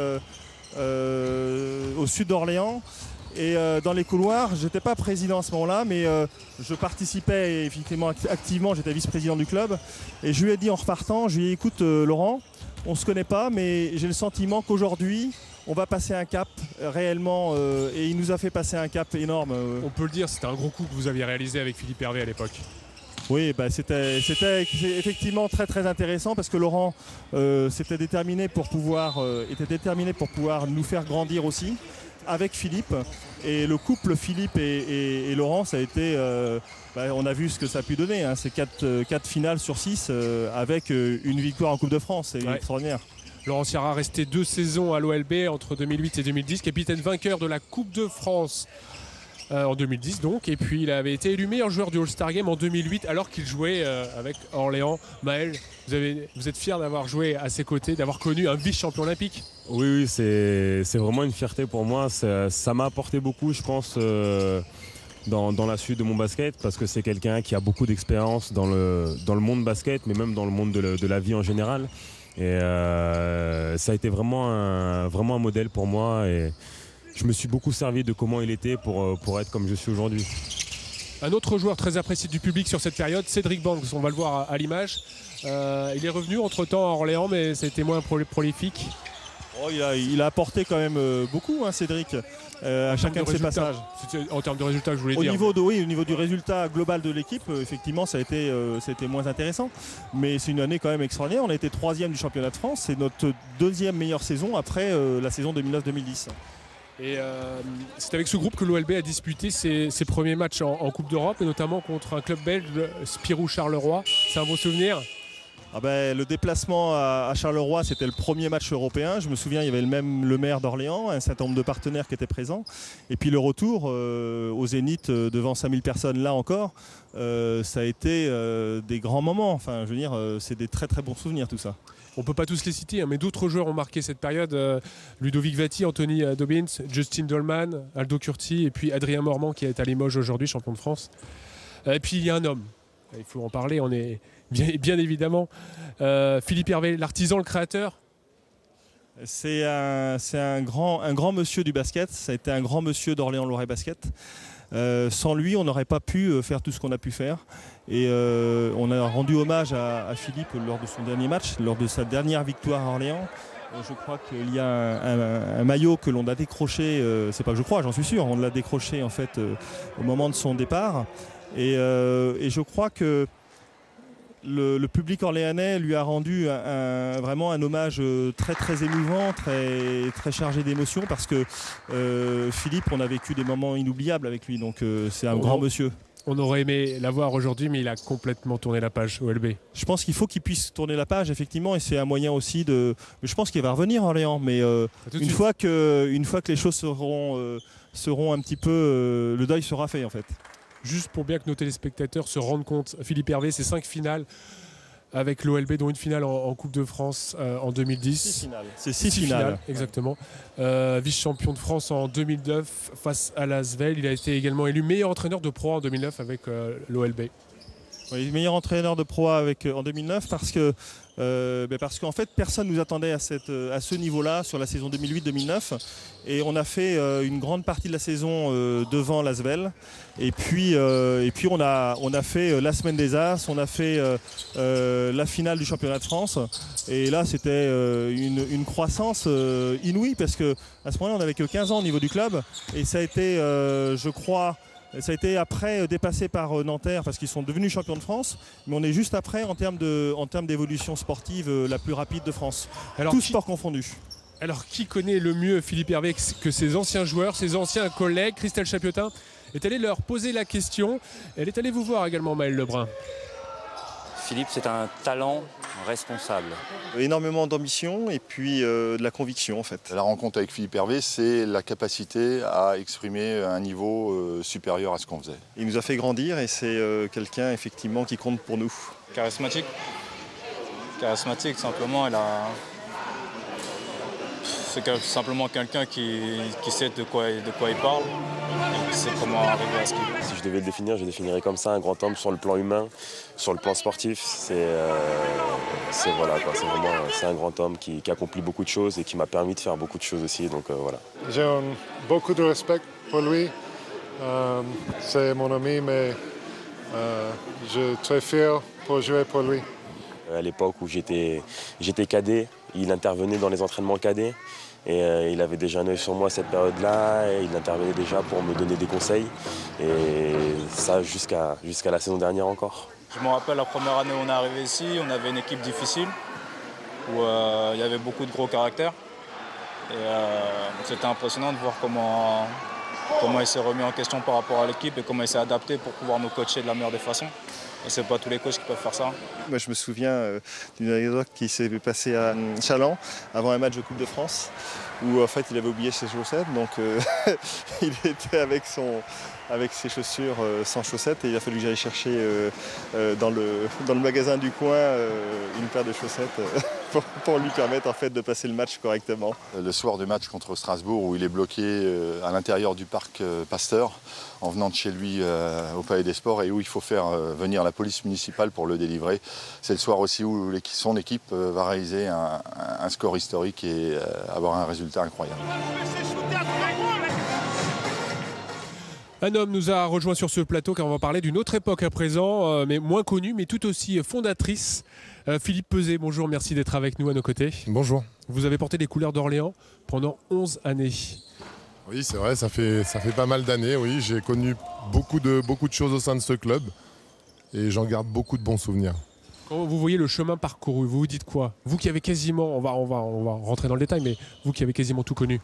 au sud d'Orléans. Et dans les couloirs, je n'étais pas président à ce moment-là, mais je participais effectivement activement, j'étais vice-président du club. Et je lui ai dit en repartant, je lui ai dit écoute Laurent, on ne se connaît pas, mais j'ai le sentiment qu'aujourd'hui, on va passer un cap réellement, et il nous a fait passer un cap énorme. On peut le dire, c'était un gros coup que vous aviez réalisé avec Philippe Hervé à l'époque. Oui, c'était effectivement très très intéressant parce que Laurent était déterminé pour pouvoir nous faire grandir aussi avec Philippe. Et le couple Philippe et Laurent, ça a été, on a vu ce que ça a pu donner. Hein, c'est 4 finales sur 6 avec une victoire en Coupe de France, c'est extraordinaire. Laurent Sierra resté 2 saisons à l'OLB entre 2008 et 2010, capitaine vainqueur de la Coupe de France. En 2010 donc, et puis il avait été élu meilleur joueur du All-Star Game en 2008 alors qu'il jouait avec Orléans. Maël, vous êtes fier d'avoir joué à ses côtés, d'avoir connu un vice-champion olympique? Oui, c'est vraiment une fierté pour moi, ça m'a apporté beaucoup je pense dans la suite de mon basket parce que c'est quelqu'un qui a beaucoup d'expérience dans le monde basket mais même dans le monde de la vie en général et ça a été vraiment un modèle pour moi et je me suis beaucoup servi de comment il était pour être comme je suis aujourd'hui. Un autre joueur très apprécié du public sur cette période, Cédric Banks, on va le voir à l'image. Il est revenu entre-temps à Orléans, mais ça a été moins prolifique. Oh, il a apporté quand même beaucoup, hein, Cédric, à chacun de ses passages. En termes de résultats, je voulais dire. Au niveau du résultat global de l'équipe, effectivement, ça a été moins intéressant. Mais c'est une année quand même extraordinaire. On a été 3e du championnat de France. C'est notre 2e meilleure saison après la saison 2009-2010. Et c'est avec ce groupe que l'OLB a disputé ses premiers matchs en Coupe d'Europe et notamment contre un club belge, Spirou Charleroi. C'est un beau souvenir? Le déplacement à Charleroi, c'était le premier match européen. Je me souviens, il y avait le maire d'Orléans, un certain nombre de partenaires qui étaient présents. Et puis le retour au Zénith devant 5000 personnes, là encore, ça a été des grands moments. Enfin, je veux dire, c'est des très très bons souvenirs tout ça. On ne peut pas tous les citer, hein, mais d'autres joueurs ont marqué cette période. Ludovic Vati, Anthony Dobbins, Justin Dolman, Aldo Curti et puis Adrien Mormand qui est à Limoges aujourd'hui, champion de France. Et puis il y a un homme, il faut en parler, on est bien évidemment. Philippe Hervé, l'artisan, le créateur. C'est un grand monsieur du basket, ça a été un grand monsieur d'Orléans-Loiret Basket. Sans lui, on n'aurait pas pu faire tout ce qu'on a pu faire. Et on a rendu hommage à Philippe lors de son dernier match, lors de sa dernière victoire à Orléans. Je crois qu'il y a un maillot que l'on a décroché, c'est pas que je crois, j'en suis sûr, on l'a décroché en fait au moment de son départ. Et je crois que le public orléanais lui a rendu vraiment un hommage très très émouvant, très, très chargé d'émotions parce que Philippe, on a vécu des moments inoubliables avec lui, donc c'est un grand monsieur. On aurait aimé l'avoir aujourd'hui, mais il a complètement tourné la page au LB. Je pense qu'il faut qu'il puisse tourner la page, effectivement, et c'est un moyen aussi de... Je pense qu'il va revenir Orléans, mais une fois que les choses seront un petit peu... le deuil sera fait, en fait. Juste pour bien que nos téléspectateurs se rendent compte, Philippe Hervé, c'est 5 finales avec l'OLB, dont une finale en Coupe de France en 2010. 6 finales. C'est 6 finales. Exactement. Vice-champion de France en 2009 face à Lasvel. Il a été également élu meilleur entraîneur de Pro en 2009 avec l'OLB. Oui, meilleur entraîneur de Pro A en 2009 parce qu'en fait personne ne nous attendait à ce niveau-là sur la saison 2008-2009 et on a fait une grande partie de la saison devant l'Asvel et puis on a fait la semaine des As, on a fait la finale du championnat de France et là c'était une croissance inouïe parce qu'à ce moment-là on n'avait que 15 ans au niveau du club et ça a été je crois. Ça a été après dépassé par Nanterre parce qu'ils sont devenus champions de France, mais on est juste après en termes d'évolution sportive la plus rapide de France. Alors, tous sports confondus. Alors qui connaît le mieux Philippe Hervé que ses anciens joueurs, ses anciens collègues? Christelle Chapiotin est allée leur poser la question. Elle est allée vous voir également, Maël Lebrun. Philippe, c'est un talent responsable. Énormément d'ambition et puis de la conviction en fait. La rencontre avec Philippe Hervé, c'est la capacité à exprimer un niveau supérieur à ce qu'on faisait. Il nous a fait grandir et c'est quelqu'un effectivement qui compte pour nous. Charismatique. Charismatique, simplement, c'est simplement quelqu'un qui sait de quoi il parle et qui sait comment arriver à ce qu'il veut. Si je devais le définir, je le définirais comme ça, un grand homme sur le plan humain, sur le plan sportif. C'est un grand homme qui accomplit beaucoup de choses et qui m'a permis de faire beaucoup de choses aussi. Donc voilà. J'ai beaucoup de respect pour lui. C'est mon ami, mais je suis très fier pour jouer pour lui. À l'époque où j'étais cadet, il intervenait dans les entraînements cadets. Et il avait déjà un œil sur moi cette période-là, et il intervenait déjà pour me donner des conseils. Et ça jusqu'à la saison dernière encore. Je me rappelle la première année où on est arrivé ici, on avait une équipe difficile, où il y avait beaucoup de gros caractères. Et c'était impressionnant de voir comment il s'est remis en question par rapport à l'équipe et comment il s'est adapté pour pouvoir nous coacher de la meilleure des façons. Et c'est pas tous les coachs qui peuvent faire ça. Moi, je me souviens d'une anecdote qui s'est passée à Chaland avant un match de Coupe de France où en fait il avait oublié ses chaussettes, donc il était avec ses chaussures sans chaussettes et il a fallu que j'aille chercher dans le magasin du coin une paire de chaussettes pour lui permettre en fait de passer le match correctement. Le soir du match contre Strasbourg où il est bloqué à l'intérieur du parc Pasteur en venant de chez lui au Palais des Sports et où il faut faire venir la police municipale pour le délivrer. C'est le soir aussi où son équipe va réaliser un score historique et avoir un résultat incroyable. Un homme nous a rejoint sur ce plateau car on va parler d'une autre époque à présent, mais moins connue, mais tout aussi fondatrice. Philippe Peuzet, bonjour, merci d'être avec nous à nos côtés. Bonjour. Vous avez porté les couleurs d'Orléans pendant 11 années. Oui, c'est vrai, ça fait pas mal d'années. Oui, j'ai connu beaucoup de choses au sein de ce club et j'en garde beaucoup de bons souvenirs. Quand vous voyez le chemin parcouru, vous vous dites quoi? Vous qui avez quasiment, on va rentrer dans le détail, mais vous qui avez quasiment tout connu.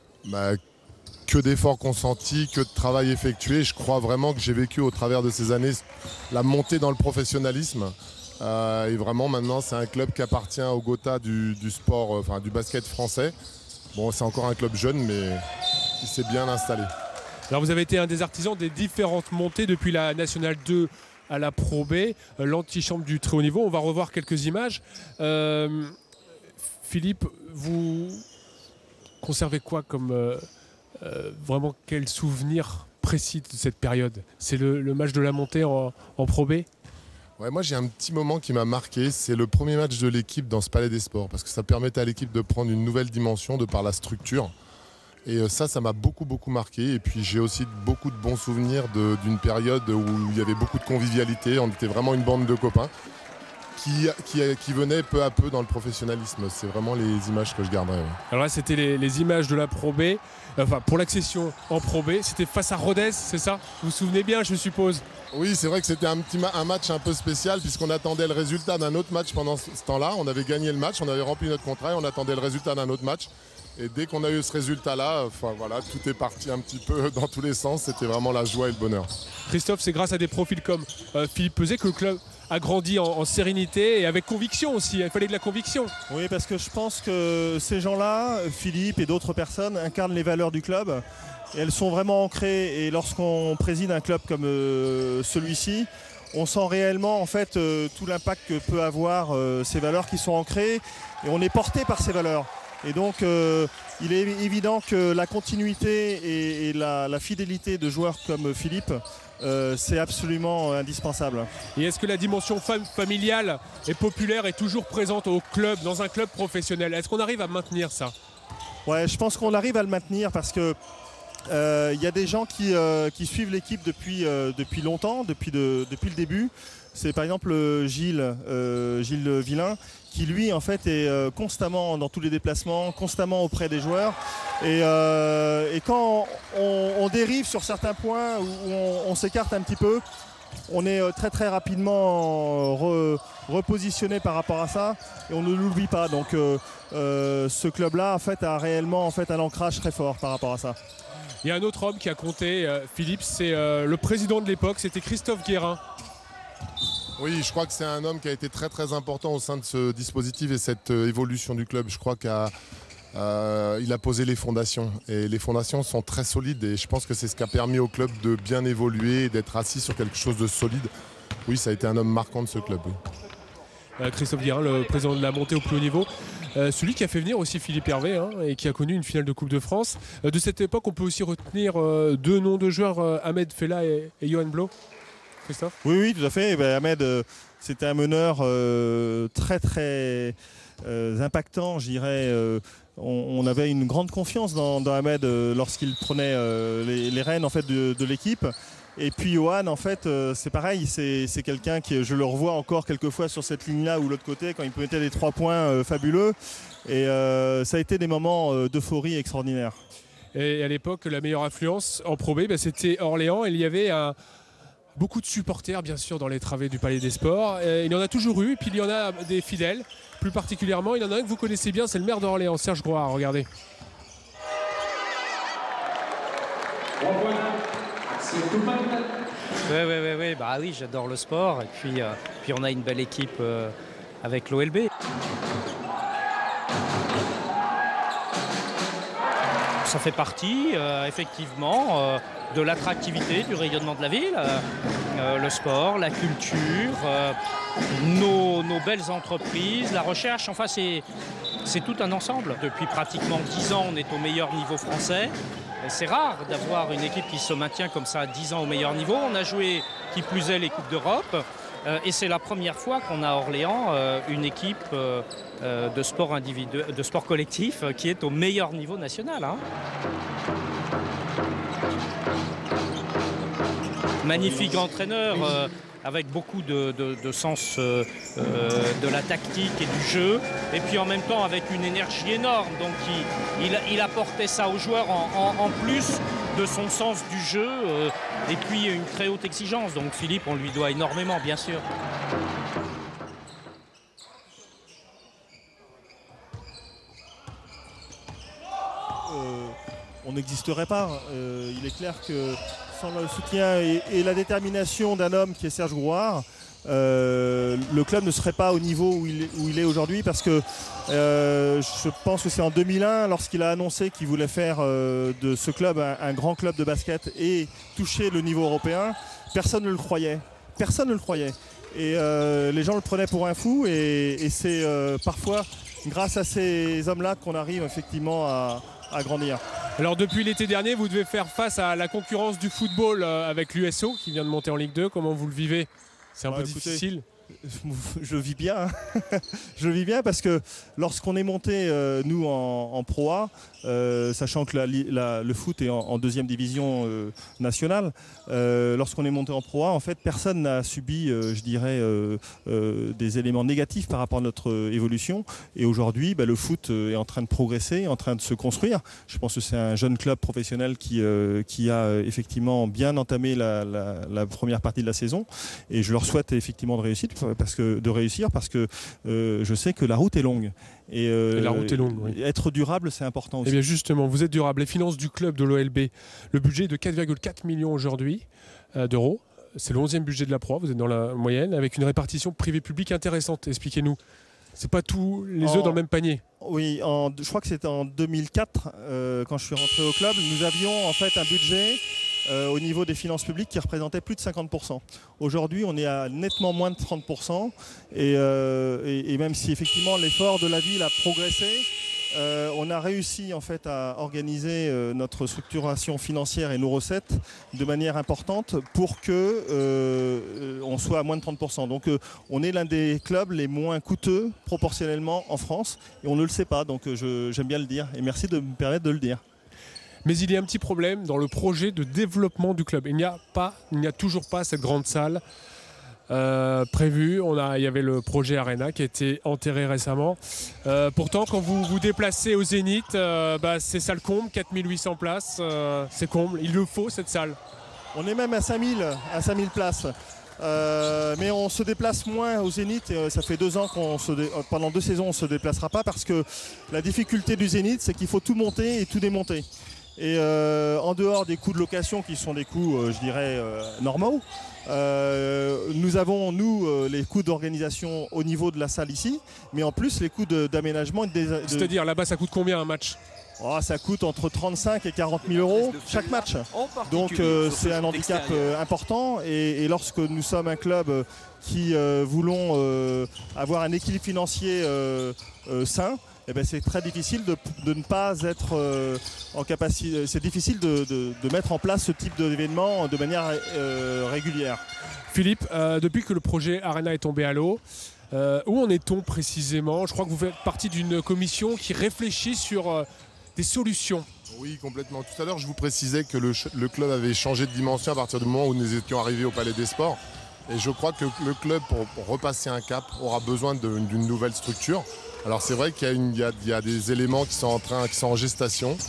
Que d'efforts consentis, que de travail effectué. Je crois vraiment que j'ai vécu au travers de ces années la montée dans le professionnalisme. Et vraiment maintenant c'est un club qui appartient au Gotha du sport, du basket français. Bon, c'est encore un club jeune mais il s'est bien installé. Alors vous avez été un des artisans des différentes montées depuis la Nationale 2 à la Pro B, l'antichambre du très haut niveau. On va revoir quelques images. Philippe, vous conservez quoi comme vraiment quel souvenir précis de cette période? C'est le match de la montée en Pro B? Ouais, moi j'ai un petit moment qui m'a marqué, c'est le premier match de l'équipe dans ce Palais des Sports, parce que ça permettait à l'équipe de prendre une nouvelle dimension de par la structure. Et ça m'a beaucoup marqué. Et puis j'ai aussi beaucoup de bons souvenirs d'une période où il y avait beaucoup de convivialité, on était vraiment une bande de copains qui venaient peu à peu dans le professionnalisme. C'est vraiment les images que je garderai. Ouais. Alors là c'était les images de la Pro B, pour l'accession en Pro B, c'était face à Rodez, c'est ça? Vous vous souvenez bien, je suppose? Oui, c'est vrai que c'était un match un peu spécial puisqu'on attendait le résultat d'un autre match pendant ce temps-là. On avait gagné le match, on avait rempli notre contrat et on attendait le résultat d'un autre match. Et dès qu'on a eu ce résultat-là, tout est parti un petit peu dans tous les sens. C'était vraiment la joie et le bonheur. Christophe, c'est grâce à des profils comme Philippe Peuzet que le club a grandi en sérénité et avec conviction aussi. Il fallait de la conviction. Oui, parce que je pense que ces gens-là, Philippe et d'autres personnes, incarnent les valeurs du club. Et elles sont vraiment ancrées. Et lorsqu'on préside un club comme celui-ci, on sent réellement en fait tout l'impact que peut avoir ces valeurs qui sont ancrées. Et on est porté par ces valeurs. Et donc, il est évident que la continuité et la fidélité de joueurs comme Philippe, c'est absolument indispensable. Et est-ce que la dimension familiale et populaire est toujours présente au club, dans un club professionnel? Est-ce qu'on arrive à maintenir ça? Ouais, je pense qu'on arrive à le maintenir parce que y a des gens qui suivent l'équipe depuis longtemps, depuis le début. C'est par exemple Gilles Villain, qui lui en fait est constamment dans tous les déplacements, constamment auprès des joueurs. Et quand on dérive sur certains points où on s'écarte un petit peu, on est très très rapidement repositionné par rapport à ça et on ne l'oublie pas. Donc ce club-là en fait, a réellement en fait, un ancrage très fort par rapport à ça. Il y a un autre homme qui a compté, Philippe, c'est le président de l'époque, c'était Christophe Guérin. Oui, je crois que c'est un homme qui a été très très important au sein de ce dispositif et cette évolution du club. Je crois qu'il a posé les fondations et les fondations sont très solides et je pense que c'est ce qui a permis au club de bien évoluer, d'être assis sur quelque chose de solide. Oui, ça a été un homme marquant de ce club. Oui. Christophe Guérin, le président de la montée au plus haut niveau. Celui qui a fait venir aussi Philippe Hervé hein, et qui a connu une finale de Coupe de France. De cette époque, on peut aussi retenir deux noms de joueurs, Ahmed Fella et Johan Blo. Christophe? Oui, tout à fait. Ahmed, c'était un meneur très très impactant, je dirais. On avait une grande confiance dans Ahmed lorsqu'il prenait les rênes en fait, de l'équipe. Et puis Johan, en fait, c'est pareil, c'est quelqu'un qui, je le revois encore quelques fois sur cette ligne-là ou l'autre côté, quand il mettait des 3 points fabuleux. Et ça a été des moments d'euphorie extraordinaires. Et à l'époque, la meilleure influence en Pro B, c'était Orléans. Il y avait beaucoup de supporters, bien sûr, dans les travées du Palais des Sports. Il y en a toujours eu, et puis il y en a des fidèles. Plus particulièrement, il y en a un que vous connaissez bien, c'est le maire d'Orléans, Serge Grouard. Regardez. Oui, bah oui, j'adore le sport. Et puis on a une belle équipe avec l'OLB. Ça fait partie, effectivement, de l'attractivité, du rayonnement de la ville. Le sport, la culture, nos belles entreprises, la recherche. Enfin, c'est tout un ensemble. Depuis pratiquement 10 ans, on est au meilleur niveau français. C'est rare d'avoir une équipe qui se maintient comme ça 10 ans au meilleur niveau. On a joué, qui plus est, les Coupes d'Europe. Et c'est la première fois qu'on a à Orléans une équipe de sport individuel, de sport collectif qui est au meilleur niveau national. Hein. Magnifique entraîneur avec beaucoup de sens de la tactique et du jeu. Et puis en même temps avec une énergie énorme. Donc il apportait ça aux joueurs en plus de son sens du jeu et puis une très haute exigence. Donc Philippe, on lui doit énormément, bien sûr. On n'existerait pas. Il est clair que sans le soutien et la détermination d'un homme qui est Serge Grouard, le club ne serait pas au niveau où il est aujourd'hui parce que je pense que c'est en 2001 lorsqu'il a annoncé qu'il voulait faire de ce club un grand club de basket et toucher le niveau européen. Personne ne le croyait. Personne ne le croyait. Et les gens le prenaient pour un fou et c'est parfois grâce à ces hommes-là qu'on arrive effectivement à grandir. Alors depuis l'été dernier, vous devez faire face à la concurrence du football avec l'USO qui vient de monter en Ligue 2. Comment vous le vivez? C'est un peu difficile. Je vis bien. Je vis bien parce que lorsqu'on est monté, nous, en Pro A, sachant que le foot est en deuxième division nationale, lorsqu'on est monté en Pro A, en fait, personne n'a subi, je dirais, des éléments négatifs par rapport à notre évolution. Et aujourd'hui, le foot est en train de progresser, en train de se construire. Je pense que c'est un jeune club professionnel qui a effectivement bien entamé la première partie de la saison. Et je leur souhaite effectivement de réussir parce que je sais que la route est longue. Et la route est longue, oui. Être durable, c'est important aussi. Eh bien justement, vous êtes durable. Les finances du club de l'OLB, le budget est de 4,4 millions aujourd'hui d'euros. C'est le 11e budget de la Pro, vous êtes dans la moyenne, avec une répartition privée-publique intéressante. Expliquez-nous. C'est pas tous les œufs dans le même panier. Oui, je crois que c'était en 2004, quand je suis rentré au club, nous avions en fait un budget au niveau des finances publiques qui représentait plus de 50%. Aujourd'hui, on est à nettement moins de 30%. Et même si effectivement l'effort de la ville a progressé, On a réussi en fait à organiser notre structuration financière et nos recettes de manière importante pour que on soit à moins de 30%. Donc on est l'un des clubs les moins coûteux proportionnellement en France et on ne le sait pas. Donc j'aime bien le dire et merci de me permettre de le dire. Mais il y a un petit problème dans le projet de développement du club. Il n'y a toujours pas cette grande salle prévue. Il y avait le projet Arena qui a été enterré récemment. Pourtant, quand vous vous déplacez au Zénith, c'est salle comble, 4800 places. C'est comble. Il le faut, cette salle. On est même à 5000 places. Mais on se déplace moins au Zénith. Ça fait 2 ans pendant 2 saisons, on ne se déplacera pas parce que la difficulté du Zénith, c'est qu'il faut tout monter et tout démonter. Et en dehors des coûts de location qui sont des coûts, je dirais, normaux, nous avons, les coûts d'organisation au niveau de la salle ici, mais en plus les coûts d'aménagement. C'est-à-dire, là-bas, ça coûte combien un match ? Ça coûte entre 35 et 40 000 euros chaque match. Donc c'est un handicap important. Et lorsque nous sommes un club qui voulons avoir un équilibre financier sain, c'est très difficile de ne pas être en capacité. C'est difficile de mettre en place ce type d'événement de manière régulière. Philippe, depuis que le projet Arena est tombé à l'eau, où en est-on précisément ? Je crois que vous faites partie d'une commission qui réfléchit sur des solutions. Oui, complètement. Tout à l'heure, je vous précisais que le club avait changé de dimension à partir du moment où nous étions arrivés au Palais des Sports. Et je crois que le club, pour repasser un cap, aura besoin d'une nouvelle structure. Alors c'est vrai qu'il y a des éléments qui sont en gestation.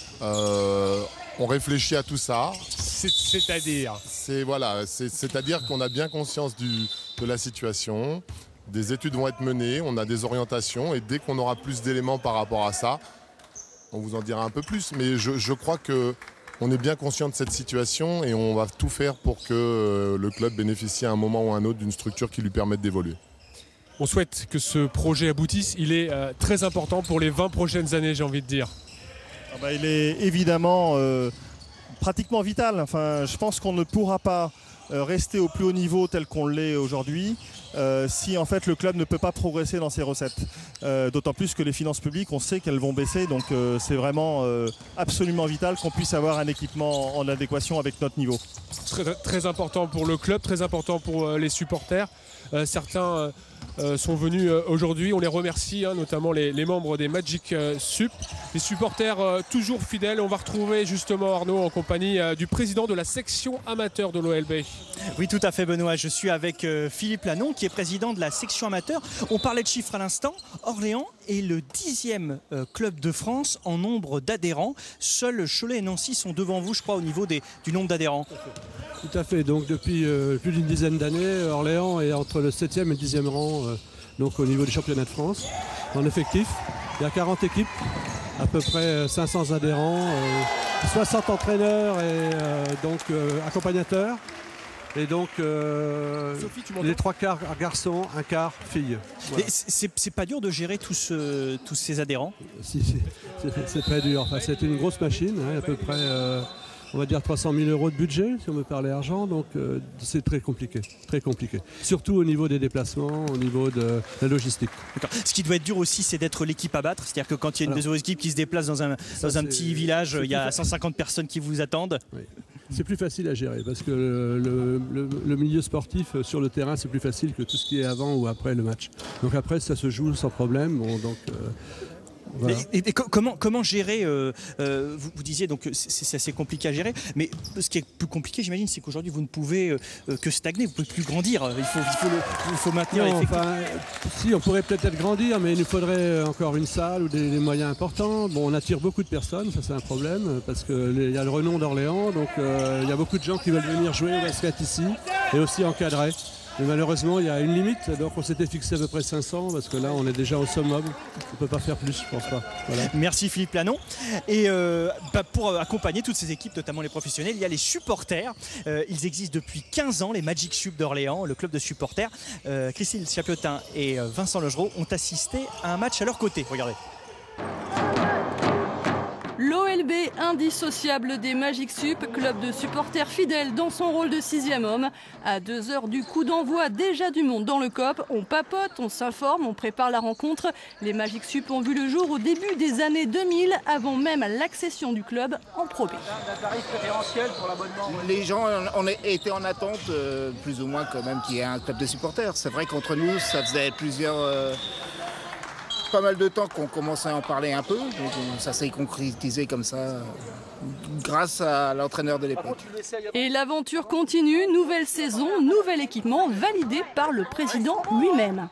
On réfléchit à tout ça. C'est-à-dire C'est-à-dire qu'on a bien conscience de la situation. Des études vont être menées, on a des orientations. Et dès qu'on aura plus d'éléments par rapport à ça, on vous en dira un peu plus. Mais je crois qu'on est bien conscient de cette situation et on va tout faire pour que le club bénéficie à un moment ou à un autre d'une structure qui lui permette d'évoluer. On souhaite que ce projet aboutisse. Il est très important pour les 20 prochaines années, j'ai envie de dire. Il est évidemment pratiquement vital. Enfin, je pense qu'on ne pourra pas rester au plus haut niveau tel qu'on l'est aujourd'hui si en fait le club ne peut pas progresser dans ses recettes. D'autant plus que les finances publiques, on sait qu'elles vont baisser. Donc c'est vraiment absolument vital qu'on puisse avoir un équipement en adéquation avec notre niveau. Très important pour le club, très important pour les supporters. Certains sont venus aujourd'hui, on les remercie, notamment les membres des Magic Sup, les supporters toujours fidèles. On va retrouver justement Arnaud en compagnie du président de la section amateur de l'OLB. Oui, tout à fait, Benoît. Je suis avec Philippe Lanon qui est président de la section amateur. On parlait de chiffres à l'instant. Orléans est le 10e club de France en nombre d'adhérents. Seuls Cholet et Nancy sont devant vous, je crois, au niveau du nombre d'adhérents. Tout à fait. Donc depuis plus d'une dizaine d'années, Orléans est entre le 7e et le 10e rang donc au niveau du championnat de France. En effectif, il y a 40 équipes, à peu près 500 adhérents, 60 entraîneurs et accompagnateurs. Et donc Sophie, les 3 quarts garçons, 1 quart filles. Voilà. C'est pas dur de gérer tous ces adhérents ? Si, c'est très dur. Enfin, c'est une grosse machine, à peu près on va dire 300 000 euros de budget si on veut parler argent, donc c'est très compliqué. Surtout au niveau des déplacements, au niveau de la logistique. Ce qui doit être dur aussi, c'est d'être l'équipe à battre. C'est-à-dire que quand il y a une des autres équipes qui se déplace dans un petit village, il y a 150 personnes qui vous attendent. Oui. C'est plus facile à gérer parce que le milieu sportif sur le terrain, c'est plus facile que tout ce qui est avant ou après le match. Donc après, ça se joue sans problème. Voilà. Et comment gérer vous disiez donc c'est assez compliqué à gérer, mais ce qui est plus compliqué, j'imagine, c'est qu'aujourd'hui vous ne pouvez que stagner, vous ne pouvez plus grandir. Il faut maintenir l'effectif. Si, on pourrait peut-être grandir, mais il nous faudrait encore une salle ou des moyens importants. Bon, on attire beaucoup de personnes, ça c'est un problème, parce qu'il y a le renom d'Orléans, donc il y a beaucoup de gens qui veulent venir jouer au basket ici et aussi encadrer. Mais malheureusement, il y a une limite, donc on s'était fixé à peu près 500 parce que là, on est déjà au summum. On ne peut pas faire plus, je pense pas. Voilà. Merci Philippe Lanon. Et pour accompagner toutes ces équipes, notamment les professionnels, il y a les supporters. Ils existent depuis 15 ans, les Magic Sup d'Orléans, le club de supporters. Christine Chapiotin et Vincent Logereau ont assisté à un match à leur côté. Regardez. L'OLB L'OLB, indissociable des Magic Sup, club de supporters fidèles dans son rôle de 6e homme. À 2 heures du coup d'envoi, déjà du monde dans le COP. On papote, on s'informe, on prépare la rencontre. Les Magic Sup ont vu le jour au début des années 2000, avant même l'accession du club en Pro B. Un tarif préférentiel pour l'abonnement. Les gens étaient en attente, plus ou moins quand même, qu'il y ait un club de supporters. C'est vrai qu'entre nous, ça faisait pas mal de temps qu'on commençait à en parler un peu, donc ça s'est concrétisé comme ça grâce à l'entraîneur de l'époque. Et l'aventure continue, nouvelle saison, nouvel équipement validé par le président lui-même.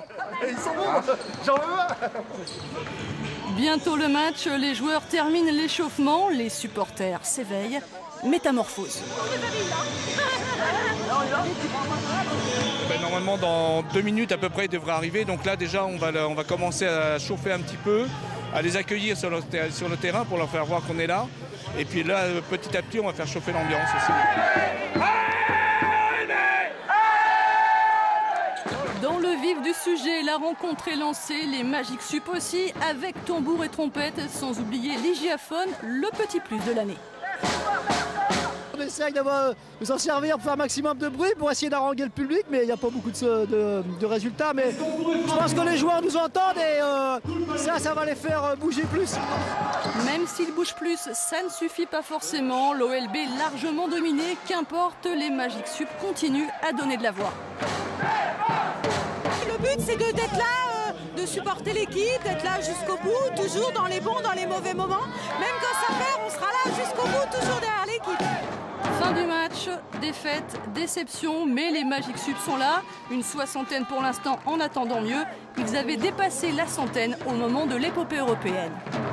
Bientôt le match, les joueurs terminent l'échauffement, les supporters s'éveillent. Métamorphose. Normalement dans 2 minutes à peu près il devrait arriver, donc là déjà on va commencer à chauffer un petit peu, à les accueillir sur le terrain pour leur faire voir qu'on est là, et puis là petit à petit on va faire chauffer l'ambiance aussi. Dans le vif du sujet, la rencontre est lancée, les Magic Sup aussi, avec tambour et trompette, sans oublier l'hygiaphone, le petit plus de l'année. On essaye de s'en servir pour faire un maximum de bruit, pour essayer d'haranguer le public, mais il n'y a pas beaucoup de résultats. Mais je pense que les joueurs nous entendent et ça va les faire bouger plus. Même s'ils bougent plus, ça ne suffit pas forcément. L'OLB largement dominé, qu'importe, les Magic Sup continuent à donner de la voix. Le but c'est d'être là, de supporter l'équipe, d'être là jusqu'au bout, toujours dans les bons, dans les mauvais moments. Même quand ça perd, on sera là jusqu'au bout, toujours derrière l'équipe. Fin du match, défaite, déception, mais les Magic Sup sont là. Une 60aine pour l'instant en attendant mieux. Ils avaient dépassé la 100aine au moment de l'épopée européenne.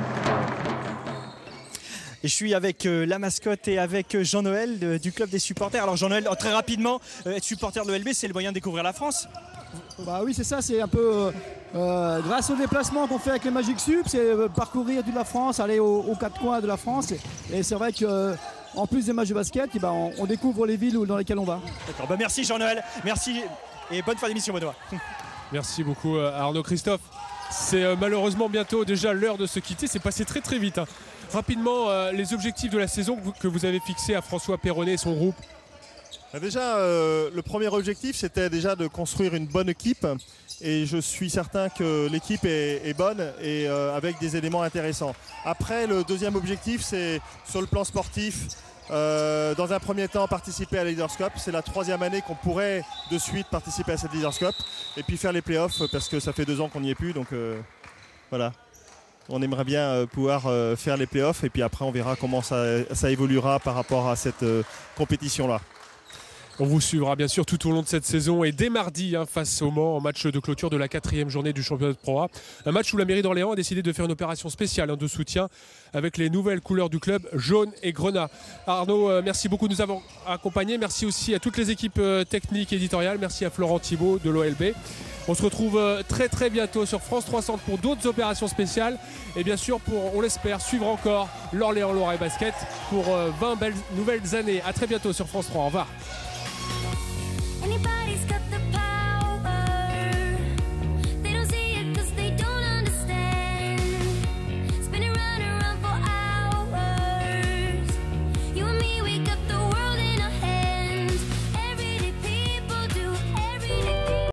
Et je suis avec la mascotte et avec Jean-Noël du club des supporters. Alors Jean-Noël, très rapidement, être supporter de l'OLB, c'est le moyen de découvrir la France. Bah oui, c'est ça, c'est un peu grâce au déplacement qu'on fait avec les Magic Sup, c'est parcourir toute la France, aller aux 4 coins de la France. Et c'est vrai qu'en plus des matchs de basket, on découvre les villes dans lesquelles on va. D'accord, bah merci Jean-Noël, merci et bonne fin d'émission Benoît. Merci beaucoup Arnaud. Christophe, c'est malheureusement bientôt déjà l'heure de se quitter, c'est passé très très vite. Rapidement, les objectifs de la saison que vous avez fixés à François Perronnet et son groupe. Déjà, le premier objectif, c'était déjà de construire une bonne équipe. Et je suis certain que l'équipe est bonne et avec des éléments intéressants. Après, le deuxième objectif, c'est sur le plan sportif. Dans un premier temps, participer à la Leaders Cup. C'est la 3e année qu'on pourrait de suite participer à cette Leaders Cup. Et puis faire les playoffs parce que ça fait 2 ans qu'on n'y est plus. Donc voilà. On aimerait bien pouvoir faire les playoffs. Et puis après, on verra comment ça évoluera par rapport à cette compétition-là. On vous suivra bien sûr tout au long de cette saison et dès mardi face au Mans en match de clôture de la 4e journée du championnat de Pro A. Un match où la mairie d'Orléans a décidé de faire une opération spéciale de soutien avec les nouvelles couleurs du club jaune et grenat. Arnaud, merci beaucoup de nous avoir accompagnés. Merci aussi à toutes les équipes techniques et éditoriales. Merci à Florent Thibault de l'OLB. On se retrouve très très bientôt sur France 3 Centre pour d'autres opérations spéciales et bien sûr pour, on l'espère, suivre encore l'Orléans Loiret Basket pour 20 belles nouvelles années. A très bientôt sur France 3. Au revoir.